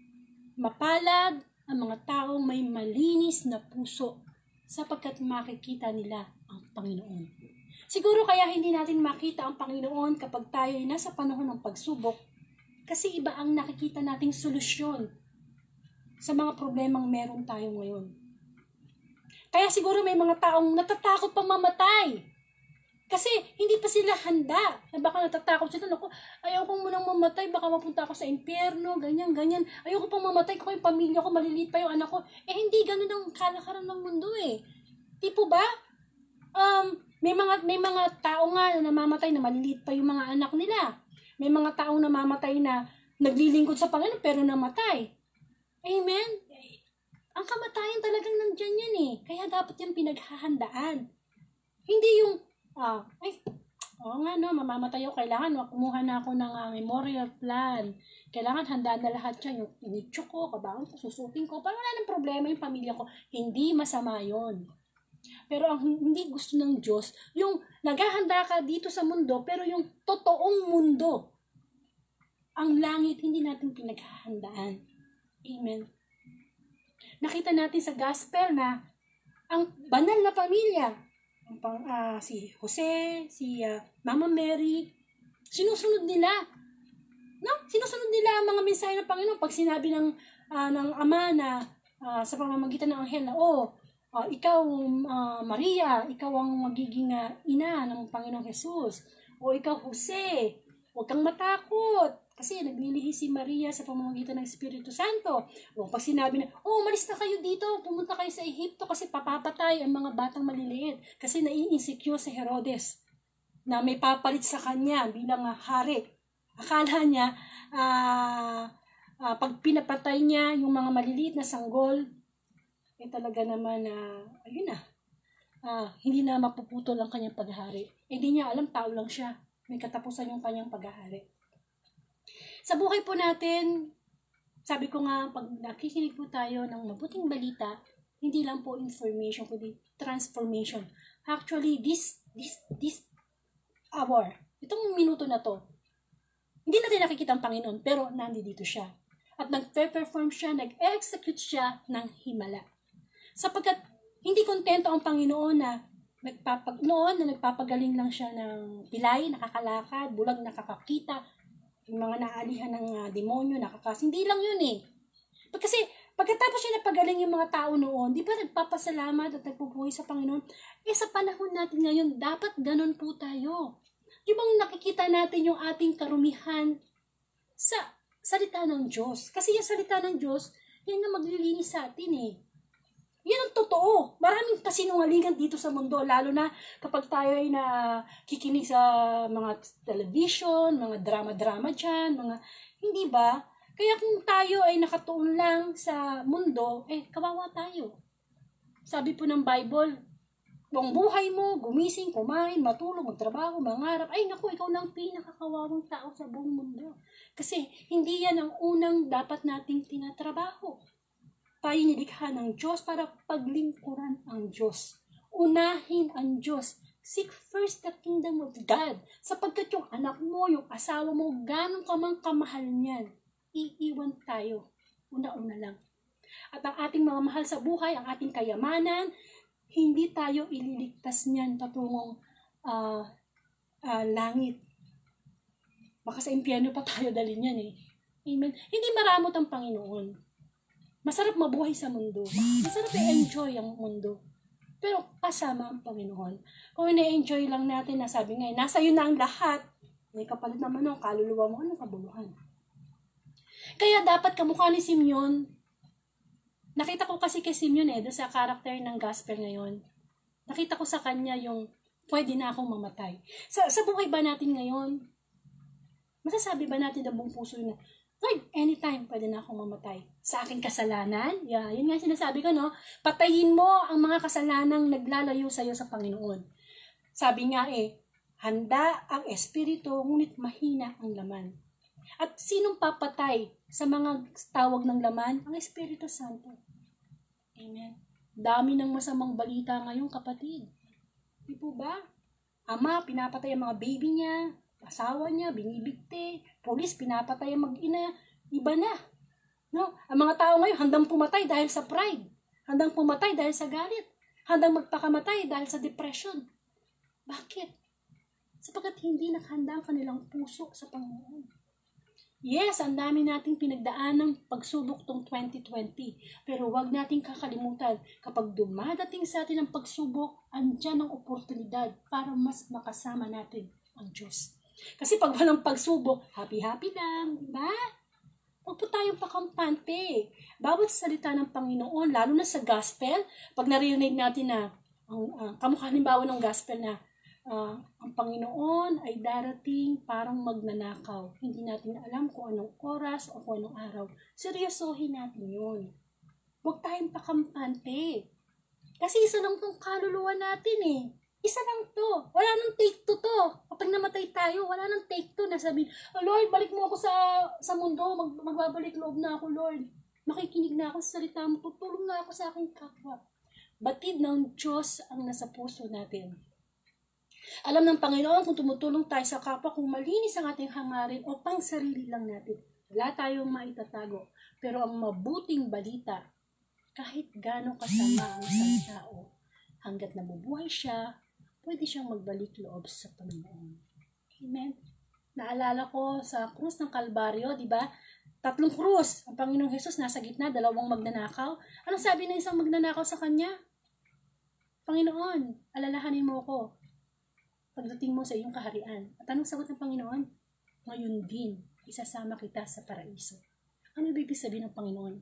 Mapalad ang mga taong may malinis na puso sapagkat makikita nila ang Panginoon. Siguro kaya hindi natin makita ang Panginoon kapag tayo ay nasa panahon ng pagsubok kasi iba ang nakikita nating solusyon sa mga problemang meron tayo ngayon. Kaya siguro may mga taong natatakot pang mamatay. Kasi hindi pa sila handa. Na baka natatakot sila. Naku, ayaw ko munang mamatay. Baka mapunta ako sa impyerno. Ganyan, ganyan. Ayaw ko pang mamatay. Kung yung pamilya ko, maliliit pa yung anak ko. Eh, hindi ganun ang kalakaran ng mundo eh. Di po ba? Um, May mga may mga tao nga na namamatay na maliliit pa yung mga anak nila. May mga taong namamatay na naglilingkod sa Panginoon pero namatay. Amen? Ang kamatayan talagang nandyan yan eh. Kaya dapat yung pinaghahandaan. Hindi yung, ah, ay, oo nga no, mamamatay ako. Kailangan kumuha na ako ng uh, memorial plan. Kailangan handaan na lahat yan. Yung initsyo ko, kabangan ko, susutin ko. Parang wala ng problema yung pamilya ko. Hindi masama yon. Pero ang hindi gusto ng Diyos, yung naghahanda ka dito sa mundo, pero yung totoong mundo, ang langit, hindi natin pinaghahandaan. Amen. Nakita natin sa gospel na ang banal na pamilya, ang pang, uh, si Jose, si uh, Mama Mary, sinusunod nila. No? Sinusunod nila ang mga mensahe ng Panginoon. Pag sinabi ng, uh, ng Ama na uh, sa pamamagitan ng anghel na, oh, uh, ikaw, uh, Maria, ikaw ang magiging uh, ina ng Panginoong Jesus. O ikaw, Jose, huwag kang matakot. Kasi naglilihi si Maria sa pamamagitan ng Espiritu Santo. O pag sinabi na, oh, umalis na kayo dito, pumunta kayo sa Ehipto kasi papapatay ang mga batang maliliit. Kasi nai-insecure si Herodes na may papalit sa kanya bilang uh, hari. Akala niya, uh, uh, pag pinapatay niya yung mga maliliit na sanggol, eh talaga naman na, uh, ayun na, uh, hindi na mapuputol ang kanyang paghahari. Eh di niya alam, tao lang siya. May katapusan yung kanyang paghahari. Sa buhay po natin, sabi ko nga, pag nakikinig po tayo ng mabuting balita, hindi lang po information, kundi transformation. Actually, this, this, this hour, itong minuto na to, hindi natin nakikita ang Panginoon, pero nandito siya. At nag-perform siya, nag-execute siya ng himala. Sapagkat hindi kontento ang Panginoon na nagpapag noon na nagpapagaling lang siya ng pilay, nakakalakad, bulag nakakakita, yung mga naalihan ng uh, demonyo, nakakas. Hindi lang yun eh. Kasi pagkatapos siya napagaling yung mga tao noon, di ba nagpapasalamat at nagpupuhay sa Panginoon? Eh sa panahon natin ngayon, dapat ganun po tayo. Di bang nakikita natin yung ating karumihan sa salita ng Diyos? Kasi yung salita ng Diyos, yan na maglilinis sa atin eh. Yan ang totoo. Maraming kasinungalingan dito sa mundo, lalo na kapag tayo ay nakikinig sa mga television, mga drama-drama dyan, mga, hindi ba? Kaya kung tayo ay nakatuon lang sa mundo, eh, kawawa tayo. Sabi po ng Bible, buong buhay mo, gumising, kumain, matulog, magtrabaho, mangarap, ay naku, ikaw na ang pinakakawawang tao sa buong mundo. Kasi hindi yan ang unang dapat nating tinatrabaho. Tayo nilikha ng Diyos para paglingkuran ang Diyos. Unahin ang Diyos. Seek first the kingdom of God. Sapagkat yung anak mo, yung asawa mo, ganong ka mang kamahal niyan, iiwan tayo. Una-una lang. At ang ating mga mahal sa buhay, ang ating kayamanan, hindi tayo ililigtas niyan patungong uh, uh, langit. Baka sa impyerno pa tayo dalhin yan eh. Amen. Hindi maramot ang Panginoon. Masarap mabuhay sa mundo. Masarap i-enjoy ang mundo. Pero kasama ang Panginoon. Kung ina-enjoy lang natin, nasabi nga, nasa iyo na ang lahat. May kapalit naman ng kaluluwa mo, anong kabuluhan? Kaya dapat kamukha ni Simeon. Nakita ko kasi kay Simeon eh, doon sa karakter ng gospel ngayon. Nakita ko sa kanya yung pwede na akong mamatay. Sa, sa buhay ba natin ngayon, masasabi ba natin na buong puso na, Lord, anytime pwede na akong mamatay. Sa aking kasalanan, yeah, yun nga sinasabi ko, no? Patayin mo ang mga kasalanang naglalayo sa iyo sa Panginoon. Sabi nga eh, handa ang espiritu, ngunit mahina ang laman. At sinong papatay sa mga tawag ng laman? Ang Espiritu Santo. Amen. Dami ng masamang balita ngayon, kapatid. Di po ba? Ama, pinapatay ang mga baby niya, asawa niya, binibigti, pulis, pinapatay ang mag-ina, iba na. No? Ang mga tao ngayon, handang pumatay dahil sa pride. Handang pumatay dahil sa galit. Handang magpakamatay dahil sa depression. Bakit? Sapagkat hindi nakahanda ang kanilang puso sa Panginoon. Yes, ang dami nating pinagdaan ng pagsubok tong twenty twenty. Pero huwag nating kakalimutan, kapag dumadating sa atin ang pagsubok, andyan ang oportunidad para mas makasama natin ang Diyos. Kasi pag walang pagsubok, happy-happy lang, di ba? Huwag po tayong pakampante. Bawat salita ng Panginoon, lalo na sa gospel, pag narinig natin na, ang uh, kamukha halimbawa ng gospel na, Ah, ang Panginoon ay darating parang magnanakaw. Hindi natin alam kung anong oras o kung anong araw. Seryosohin natin yun. Huwag tayong pakampante. Kasi isa lang tong kaluluwa natin eh. Isa lang to. Wala nang take two to. Kapag namatay tayo, wala nang take two na sabihin, oh Lord, balik mo ako sa sa mundo. Mag, magbabalik loob na ako, Lord. Makikinig na ako sa salita mo. Tutulong na ako sa aking kapwa. Batid ng Diyos ang nasa puso natin. Alam ng Panginoon kung tumutulong tayo sa kapwa, kung malinis ang ating hangarin o pang sarili lang natin. Wala tayong maitatago. Pero ang mabuting balita, kahit gano'ng kasama ang isang tao, hanggat nabubuhay siya, pwede siyang magbalik loob sa Panginoon. Amen? Naalala ko sa krus ng Kalbaryo, di ba? Tatlong krus. Ang Panginoong Jesus nasa gitna, dalawang magnanakaw. Anong sabi ng isang magnanakaw sa kanya? Panginoon, alalahanin mo ko pagdating mo sa iyong kaharian. At anong sagot ng Panginoon? Ngayon din, isasama kita sa paraiso. Ano ibig sabihin ng Panginoon?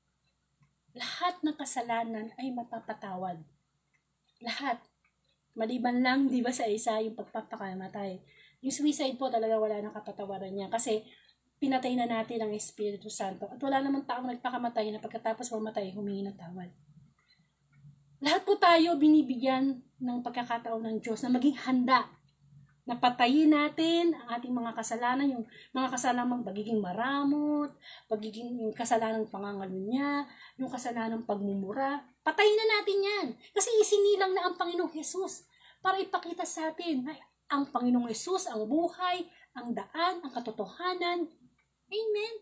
Lahat ng kasalanan ay mapapatawad. Lahat. Maliban lang, di ba, sa isa, yung pagpapakamatay. Yung suicide po talaga wala nang kapatawaran niya. Kasi pinatay na natin ang Espiritu Santo. At wala namang taong nagpakamatay na pagkatapos mamatay, humingi ng tawad. Lahat po tayo binibigyan ng pagkakataon ng Diyos na maging handa. Na patayin natin ang ating mga kasalanan, yung mga kasalanan pagiging maramot, pagiging yung kasalanan pangangalunya, yung kasalanan pagmumura. Patayin na natin yan. Kasi isinilang na ang Panginoong Jesus para ipakita sa atin na ang Panginoong Jesus, ang buhay, ang daan, ang katotohanan. Amen.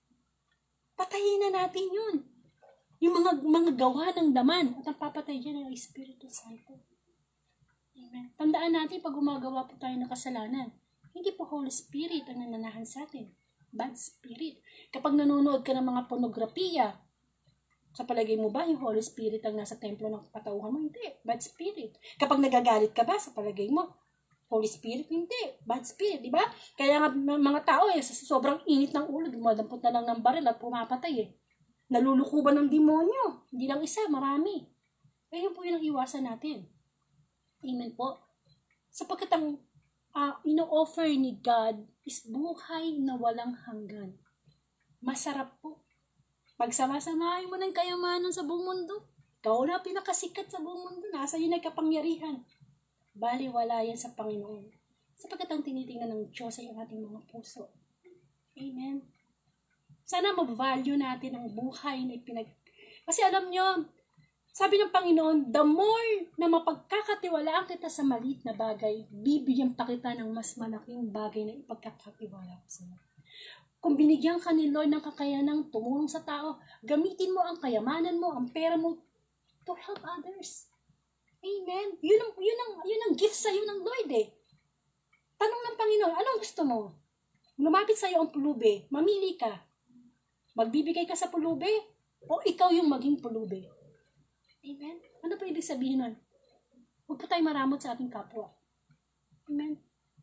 Patayin na natin yun. Yung mga, mga gawa ng daman at ang papatay dyan ay Espiritu Santo. Amen. Tandaan natin pag gumagawa po tayo ng kasalanan, hindi po Holy Spirit ang nananahan sa atin. Bad Spirit. Kapag nanonood ka ng mga pornografiya, sa palagay mo ba yung Holy Spirit ang nasa templo ng katauhan mo? Hindi. Bad Spirit. Kapag nagagalit ka ba, sa palagay mo, Holy Spirit? Hindi. Bad Spirit, di ba? Kaya nga mga tao eh, sa sobrang init ng ulo, dumadampot na lang ng baril at pumapatay eh. Nalulukuban ng demonyo. Hindi lang isa, marami. Kaya po yun ang iwasan natin. Amen po. Sapagkat ang uh, ino-offer ni God is buhay na walang hanggan. Masarap po. Pagsama-samahin mo ng kayamanan sa buong mundo. Ikaw na pinakasikat sa buong mundo. Nasa iyo na kapangyarihan. Bali, wala yan sa Panginoon. Sapagkat ang tinitingnan ng Diyos ay ang ating mga puso. Amen. Sana ma-value natin ang buhay na ipinag... Kasi alam nyo, sabi ng Panginoon, the more na mapagkakatiwalaan kita sa maliit na bagay, bibigyan pa kita ng mas malaking bagay na ipagkakatiwala ko sa iyo. Kung binigyan ka ni Lord ng kakayanang tumulong sa tao, gamitin mo ang kayamanan mo, ang pera mo, to help others. Amen. Yun ang, yun ang, yun ang gift sa iyo ng Lord eh. Tanong ng Panginoon, anong gusto mo? Lumapit sa iyo ang pulube, mamili ka. Magbibigay ka sa pulube o ikaw yung maging pulube? Amen? Ano pa ibig sabihin nun? Huwag po tayo maramot sa ating kapwa. Amen?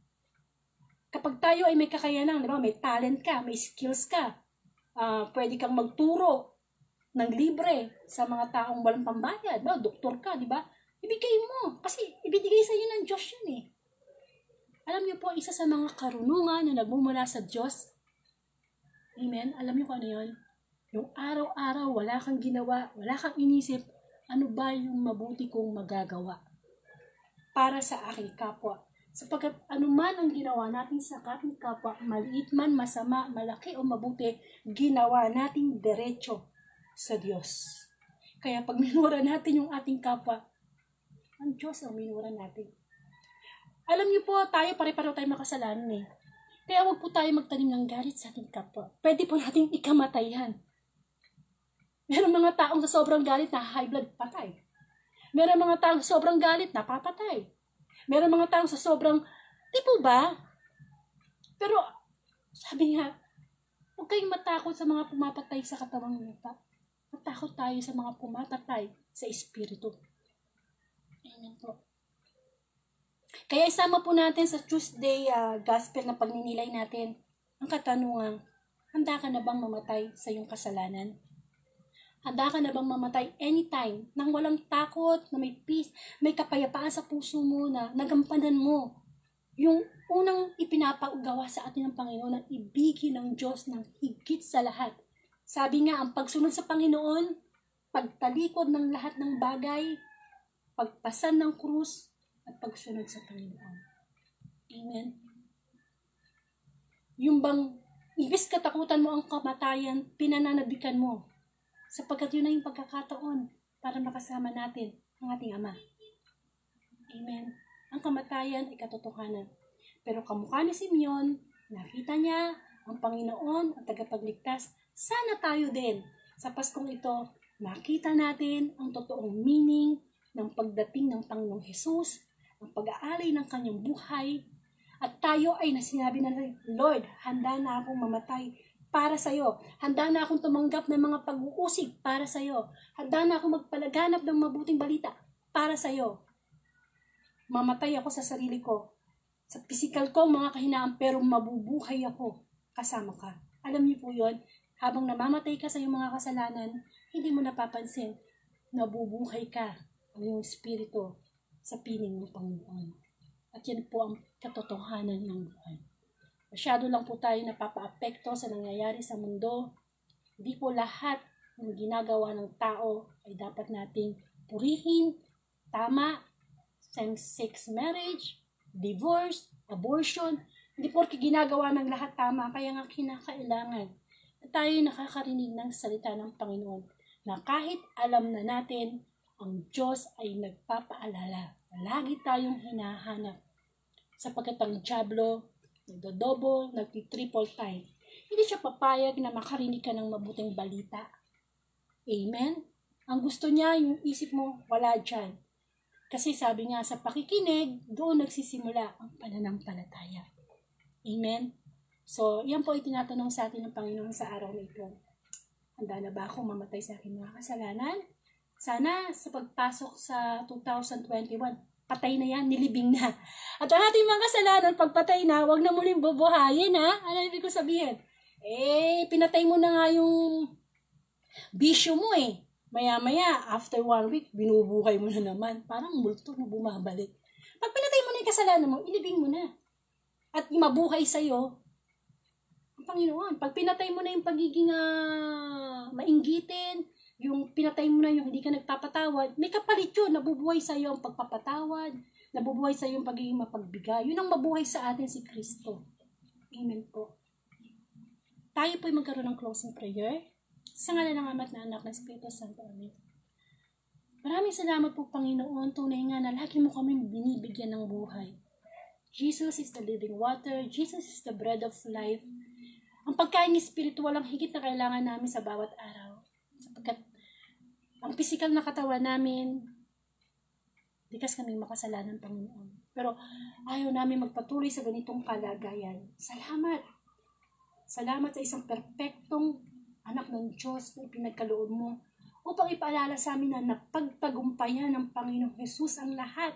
Kapag tayo ay may kakayanan, di ba? May talent ka, may skills ka, uh, pwede kang magturo ng libre sa mga taong walang pambayad. Ba? Doktor ka, di ba? Ibigay mo. Kasi ibigay sa iyo ng Diyos yun eh. Alam niyo po, isa sa mga karunungan na nagmumula sa Diyos, amen? Alam niyo kung ano yun? Yung araw-araw, wala kang ginawa, wala kang inisip, ano ba yung mabuti kong magagawa para sa aking kapwa? Sapagkat anuman ang ginawa natin sa ating kapwa, maliit man, masama, malaki o mabuti, ginawa nating diretso sa Diyos. Kaya pag minura natin yung ating kapwa, ang Diyos ang minura natin. Alam niyo po, tayo pare-pareho tayo makasalanan eh. Kaya huwag po tayo magtanim ng galit sa ating kapwa. Pwede po nating ikamatayan. Meron mga taong sa sobrang galit na high blood, patay. Meron mga taong sa sobrang galit na papatay. Meron mga taong sa sobrang, di po ba? Pero, sabi nga, huwag kayong matakot sa mga pumapatay sa katawang lupa. Matakot tayo sa mga pumapatay sa espiritu. Amen po. Kaya isama po natin sa Tuesday uh, Gospel na pagninilay natin ang katanungan, handa ka na bang mamatay sa iyong kasalanan? Handa ka na bang mamatay anytime nang walang takot, na may peace, may kapayapaan sa puso mo na nagampanan mo yung unang ipinapagawa sa atin ng Panginoon na ibigin ng Diyos ng higit sa lahat. Sabi nga, ang pagsunod sa Panginoon, pagtalikod ng lahat ng bagay, pagpasan ng krus, at pagsunod sa Panginoon. Amen. Yung bang, ibis katakutan mo ang kamatayan, pinananabikan mo, sapagkat yun na yung pagkakataon para makasama natin ang ating Ama. Amen. Ang kamatayan ay katotohanan. Pero kamukha ni Simeon, nakita niya ang Panginoon at tagapagligtas. Sana tayo din sa Paskong ito, nakita natin ang totoong meaning ng pagdating ng Panginoong Hesus, ang pag-aalay ng kanyang buhay, at tayo ay nasinabi na, Lord, handa na akong mamatay para sa iyo. Handa na akong tumanggap ng mga pag-uusig para sa iyo. Handa na akong magpalaganap ng mabuting balita para sa iyo. Mamatay ako sa sarili ko. Sa physical ko, mga kahinaan, pero mabubuhay ako kasama ka. Alam niyo po yun, habang namamatay ka sa iyong mga kasalanan, hindi mo napapansin, nabubuhay ka ang iyong espiritu sa piling ng Panginoon. At yan po ang katotohanan ng buhay. Masyado lang po tayo napapa-apekto sa nangyayari sa mundo. Hindi po lahat ng ginagawa ng tao ay dapat nating purihin, tama, same-sex marriage, divorce, abortion. Hindi porke ginagawa ng lahat tama, kaya nga kinakailangan na tayo nakakarinig ng salita ng Panginoon na kahit alam na natin, ang Diyos ay nagpapaalala. Lagi tayong hinahanap sapagkat ang dyablo nagdo-double, nagti-triple time. Hindi siya papayag na makarinig ka ng mabuting balita. Amen? Ang gusto niya, yung isip mo, wala dyan. Kasi sabi nga sa pakikinig, doon nagsisimula ang pananampalataya. Amen? So, yan po itinatanong sa atin ng Panginoon sa araw na ito. Handa na ba akong mamatay sa aking mga kasalanan? Sana sa pagpasok sa two thousand twenty-one, patay na yan, nilibing na. At ang ating mga kasalanan, pagpatay na, wag na muling bubuhayin, ha? Ano ibig ko sabihin? Eh, pinatay mo na nga yung bisyo mo eh. Maya-maya, after one week, binubuhay mo na naman. Parang multo na bumabalik. Pag pinatay mo na yung kasalanan mo, ilibing mo na. At mabuhay sa'yo, ang Panginoon. Pag pinatay mo na yung pagiging uh, mainggitin, yung pinatay mo na yung hindi ka nagpapatawad, may kapalit yun. Nabubuhay sa'yo ang pagpapatawad, nabubuhay sa'yo yung pagiging mapagbigay. Yun ang mabuhay sa atin si Kristo. Amen po. Tayo po'y magkaroon ng closing prayer. Sa ngalan ng Ama at ng Anak ng Espiritu Santo. Amen. Maraming salamat po, Panginoon. Tunay nga na lagi mo kami binibigyan ng buhay. Jesus is the living water. Jesus is the bread of life. Ang pagkain espiritual ang higit na kailangan namin sa bawat araw. Sapagkat ang pisikal na katawan namin, likas kaming makasalanan, Panginoon. Pero ayaw namin magpatuloy sa ganitong kalagayan. Salamat. Salamat sa isang perpektong anak ng Diyos na ipinagkaloob mo upang ipaalala sa amin na napagtagumpayan ng Panginoong Hesus ang lahat.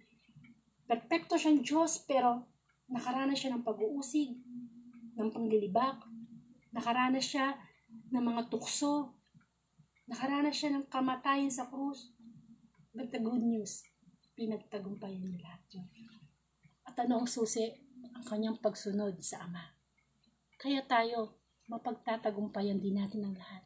Perpekto siyang Diyos pero nakaranas siya ng pag-uusig, ng panglilibak, nakaranas siya ng mga tukso, nakaranas siya ng kamatayan sa krus. But the good news, pinagtagumpayan niya lahat yun. At ano ang susi? Ang kanyang pagsunod sa Ama. Kaya tayo, mapagtatagumpayan din natin ang lahat.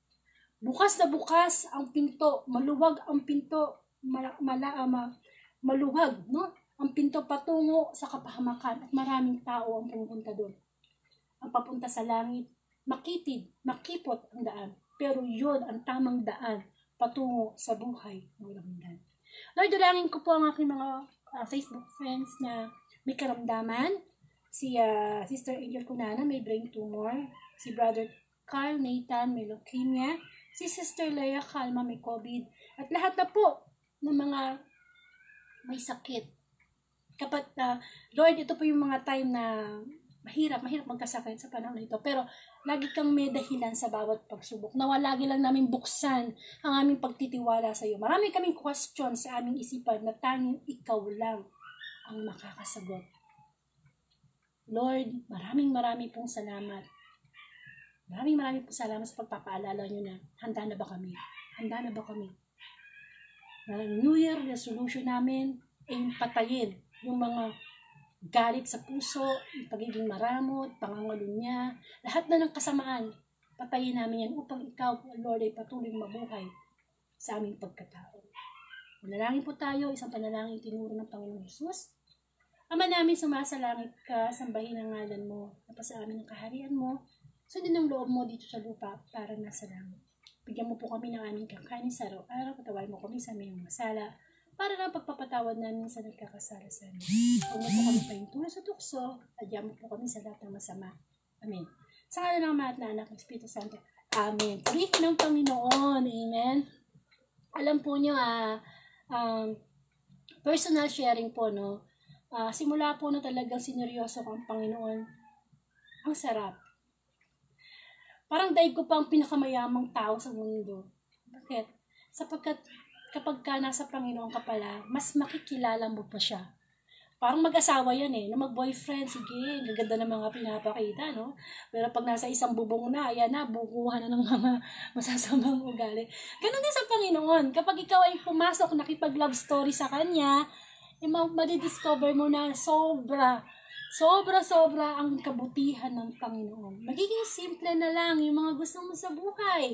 Bukas na bukas ang pinto, maluwag ang pinto, mala, mala, ma, maluwag, no? Ang pinto patungo sa kapahamakan at maraming tao ang pumunta doon. Ang papunta sa langit, makitid, makipot ang daan. Pero yun ang tamang daan patungo sa buhay na walang hanggan. Lord, dalangin ko po ang aking mga uh, Facebook friends na may karamdaman. Si uh, Sister Angel Cunana may brain tumor. Si Brother Carl Nathan may leukemia. Si Sister Leia Calma may COVID. At lahat na po ng mga may sakit. Kapat, uh, Lord, ito po yung mga time na mahirap, mahirap magkasakit sa panahon na ito. Pero lagi kang may dahilan sa bawat pagsubok. Nawa lagi lang namin buksan ang aming pagtitiwala sa iyo. Marami kaming question sa aming isipan na tanging ikaw lang ang makakasagot. Lord, maraming maraming pong salamat. Maraming maraming po salamat sa pagpapaalala nyo na handa na ba kami? Handa na ba kami? Na New Year resolution namin ay patayin yung mga galit sa puso, yung pagiging maramot, pangangalunya, lahat na ng kasamaan, patayin namin yan upang ikaw, Lord, ay patuloy mabuhay sa aming pagkatao. Manalangin po tayo, isang panalangin tinuro ng Panginoong Hesus. Ama namin, sumasalangit ka, sambahin ang ngalan mo, napasa amin ang kaharian mo, sundin ang loob mo dito sa lupa para nasa langit. Bigyan mo po kami ng aming kakainin sa araw-araw, patawarin mo kami sa aming mga sala, para na pagpapatawad namin sa nagkakasala sa amin. Huwag mo po kami pahintulot sa tukso, adyan mo po kami sa lahat ng masama. Amen. Sa ngalan ng Ama at ng Anak ng Espiritu Santo. Amen. Purihin ng Panginoon. Amen. Alam po nyo, ah, um, personal sharing po, no? Uh, simula po na talagang sineryoso ko ang Panginoon. Ang sarap. Parang daig ko pa ang pinakamayamang tao sa mundo. Bakit? Sapagkat kapag ka nasa Panginoon ka pala, mas makikilala mo pa siya. Parang mag-asawa yan eh. Na mag-boyfriend, sige, gaganda ng mga pinapakita, no? Pero pag nasa isang bubong na, ayan na, bukuhan na ng mga masasamang ugali. Ganon din sa Panginoon. Kapag ikaw ay pumasok, nakipag-love story sa Kanya, eh, madidiscover mo na sobra, sobra-sobra ang kabutihan ng Panginoon. Magiging simple na lang yung mga gusto mo sa buhay.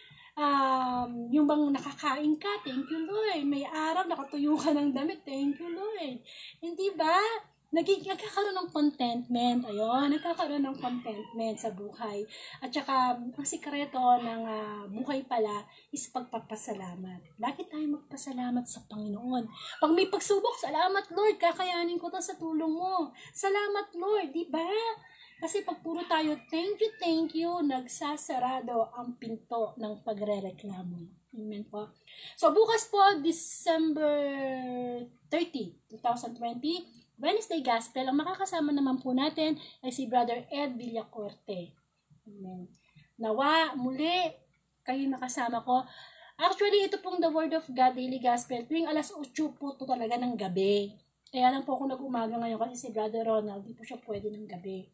Um, yung bang nakakain ka, thank you Lord. May araw, nakatuyo ka ng damit, thank you Lord. Hindi ba? Nagiging, nagkakaroon ng contentment. Ayun, nagkakaroon ng contentment sa buhay. At saka, ang sikreto ng uh, buhay pala is pagpapasalamat. Lagi tayong magpasalamat sa Panginoon. Pag may pagsubok, salamat Lord, kakayanin ko to sa tulong mo. Salamat Lord, di ba? Kasi pag puro tayo, thank you, thank you, nagsasarado ang pinto ng pagrereklamo. Amen po. So, bukas po, December thirtieth, twenty twenty, Wednesday Gospel, ang makakasama naman po natin ay si Brother Ed Villacorte. Amen. Nawa, muli, kayo makasama ko. Actually, ito pong The Word of God Daily Gospel, tuwing alas otso po ito talaga ng gabi. Kaya lang po ako nag-umaga ngayon kasi si Brother Ronald, di po siya pwede ng gabi.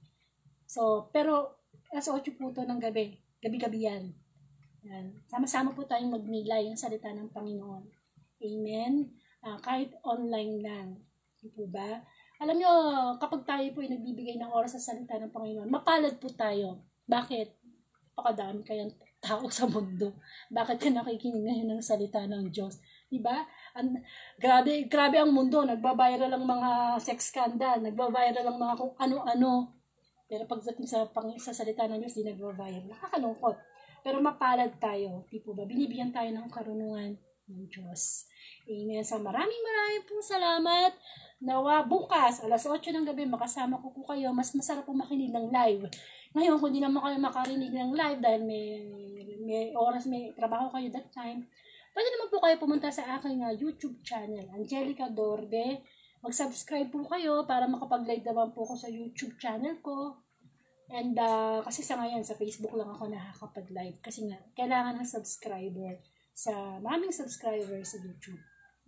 So, pero alas otso po ito ng gabi. Gabi-gabi yan. Yan. Sama-sama po tayong magnilay ang salita ng Panginoon. Amen. Uh, kahit online lang. Di po ba? Alam nyo, kapag tayo po ay nagbibigay ng oras sa salita ng Panginoon, mapalad po tayo. Bakit? Pakadami kayang tao sa mundo. Bakit ka nakikinig ngayon ng salita ng Diyos? Diba? An grabe, grabe ang mundo. Nagbabayra lang mga sex scandal. Nagbabayra lang mga kung ano-ano. Pero pagdating sa, pang sa salita ng Diyos, di nagbabayra. Nakakalungkot. Pero mapalad tayo. Di po ba? Binibigyan tayo ng karunungan ng Diyos. Amen. So maraming maraming po salamat. Nawa bukas, alas otso ng gabi, makasama ko po kayo. Mas masarap po makinig ng live. Ngayon, kung di naman kayo makarinig ng live dahil may, may oras, may trabaho kayo that time, pwede naman po kayo pumunta sa aking uh, YouTube channel, Angelica Dorde. Mag-subscribe po kayo para makapag-live naman po ako sa YouTube channel ko. And uh, kasi sa ngayon, sa Facebook lang ako nakakapag-live. Kasi nga, kailangan ng subscriber sa maraming subscribers sa YouTube.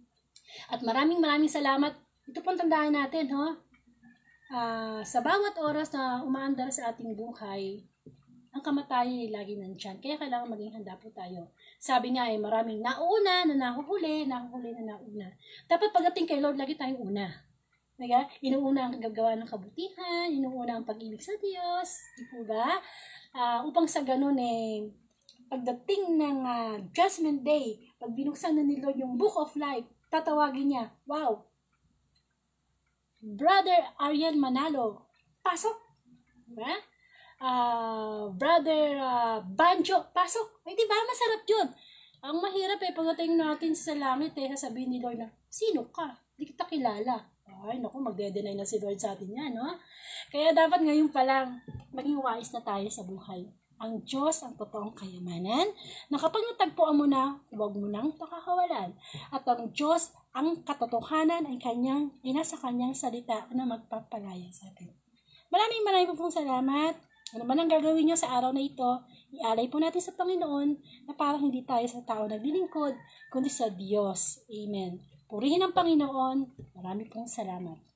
At maraming maraming salamat. Ito pong tandaan natin, ho? Uh, sa bawat oras na umaandar sa ating buhay, ang kamatayan ay lagi nandyan. Kaya kailangan maging handa po tayo. Sabi nga eh, maraming nauna na nahuhuli, nahuhuli na nauna. Dapat pagdating kay Lord, lagi tayong una. Diba? Inuuna ang gagawa ng kabutihan, inuuna ang pag-ibig sa Diyos. Di po ba? Uh, upang sa ganun eh, pagdating ng uh, Judgment Day, pag binuksan na ni Lord yung Book of Life, tatawagin niya, wow, Brother Ariel Manalo, pasok. Diba? Uh, Brother uh, Banjo, pasok. Ay, diba? Masarap yun. Ang mahirap eh, pagdating natin sa langit eh, sasabihin ni Lord na, sino ka? Di kita kilala. Ay, naku, magde-deny na si Lord sa atin yan, no? Kaya dapat ngayon pa lang, maging wise na tayo sa buhay. Ang Diyos ang totoong kayamanan, na kapag natagpuan mo na, huwag mo nang pakakawalan. At ang Diyos, ang katotohanan ay kanyang, ay nasa kanyang salita na magpapalaya sa atin. Maraming maraming po pong salamat. Ano man ang gagawin niyo sa araw na ito, ialay po natin sa Panginoon na parang hindi tayo sa tao naglilingkod, kundi sa Diyos. Amen. Purihin ang Panginoon. Marami pong salamat.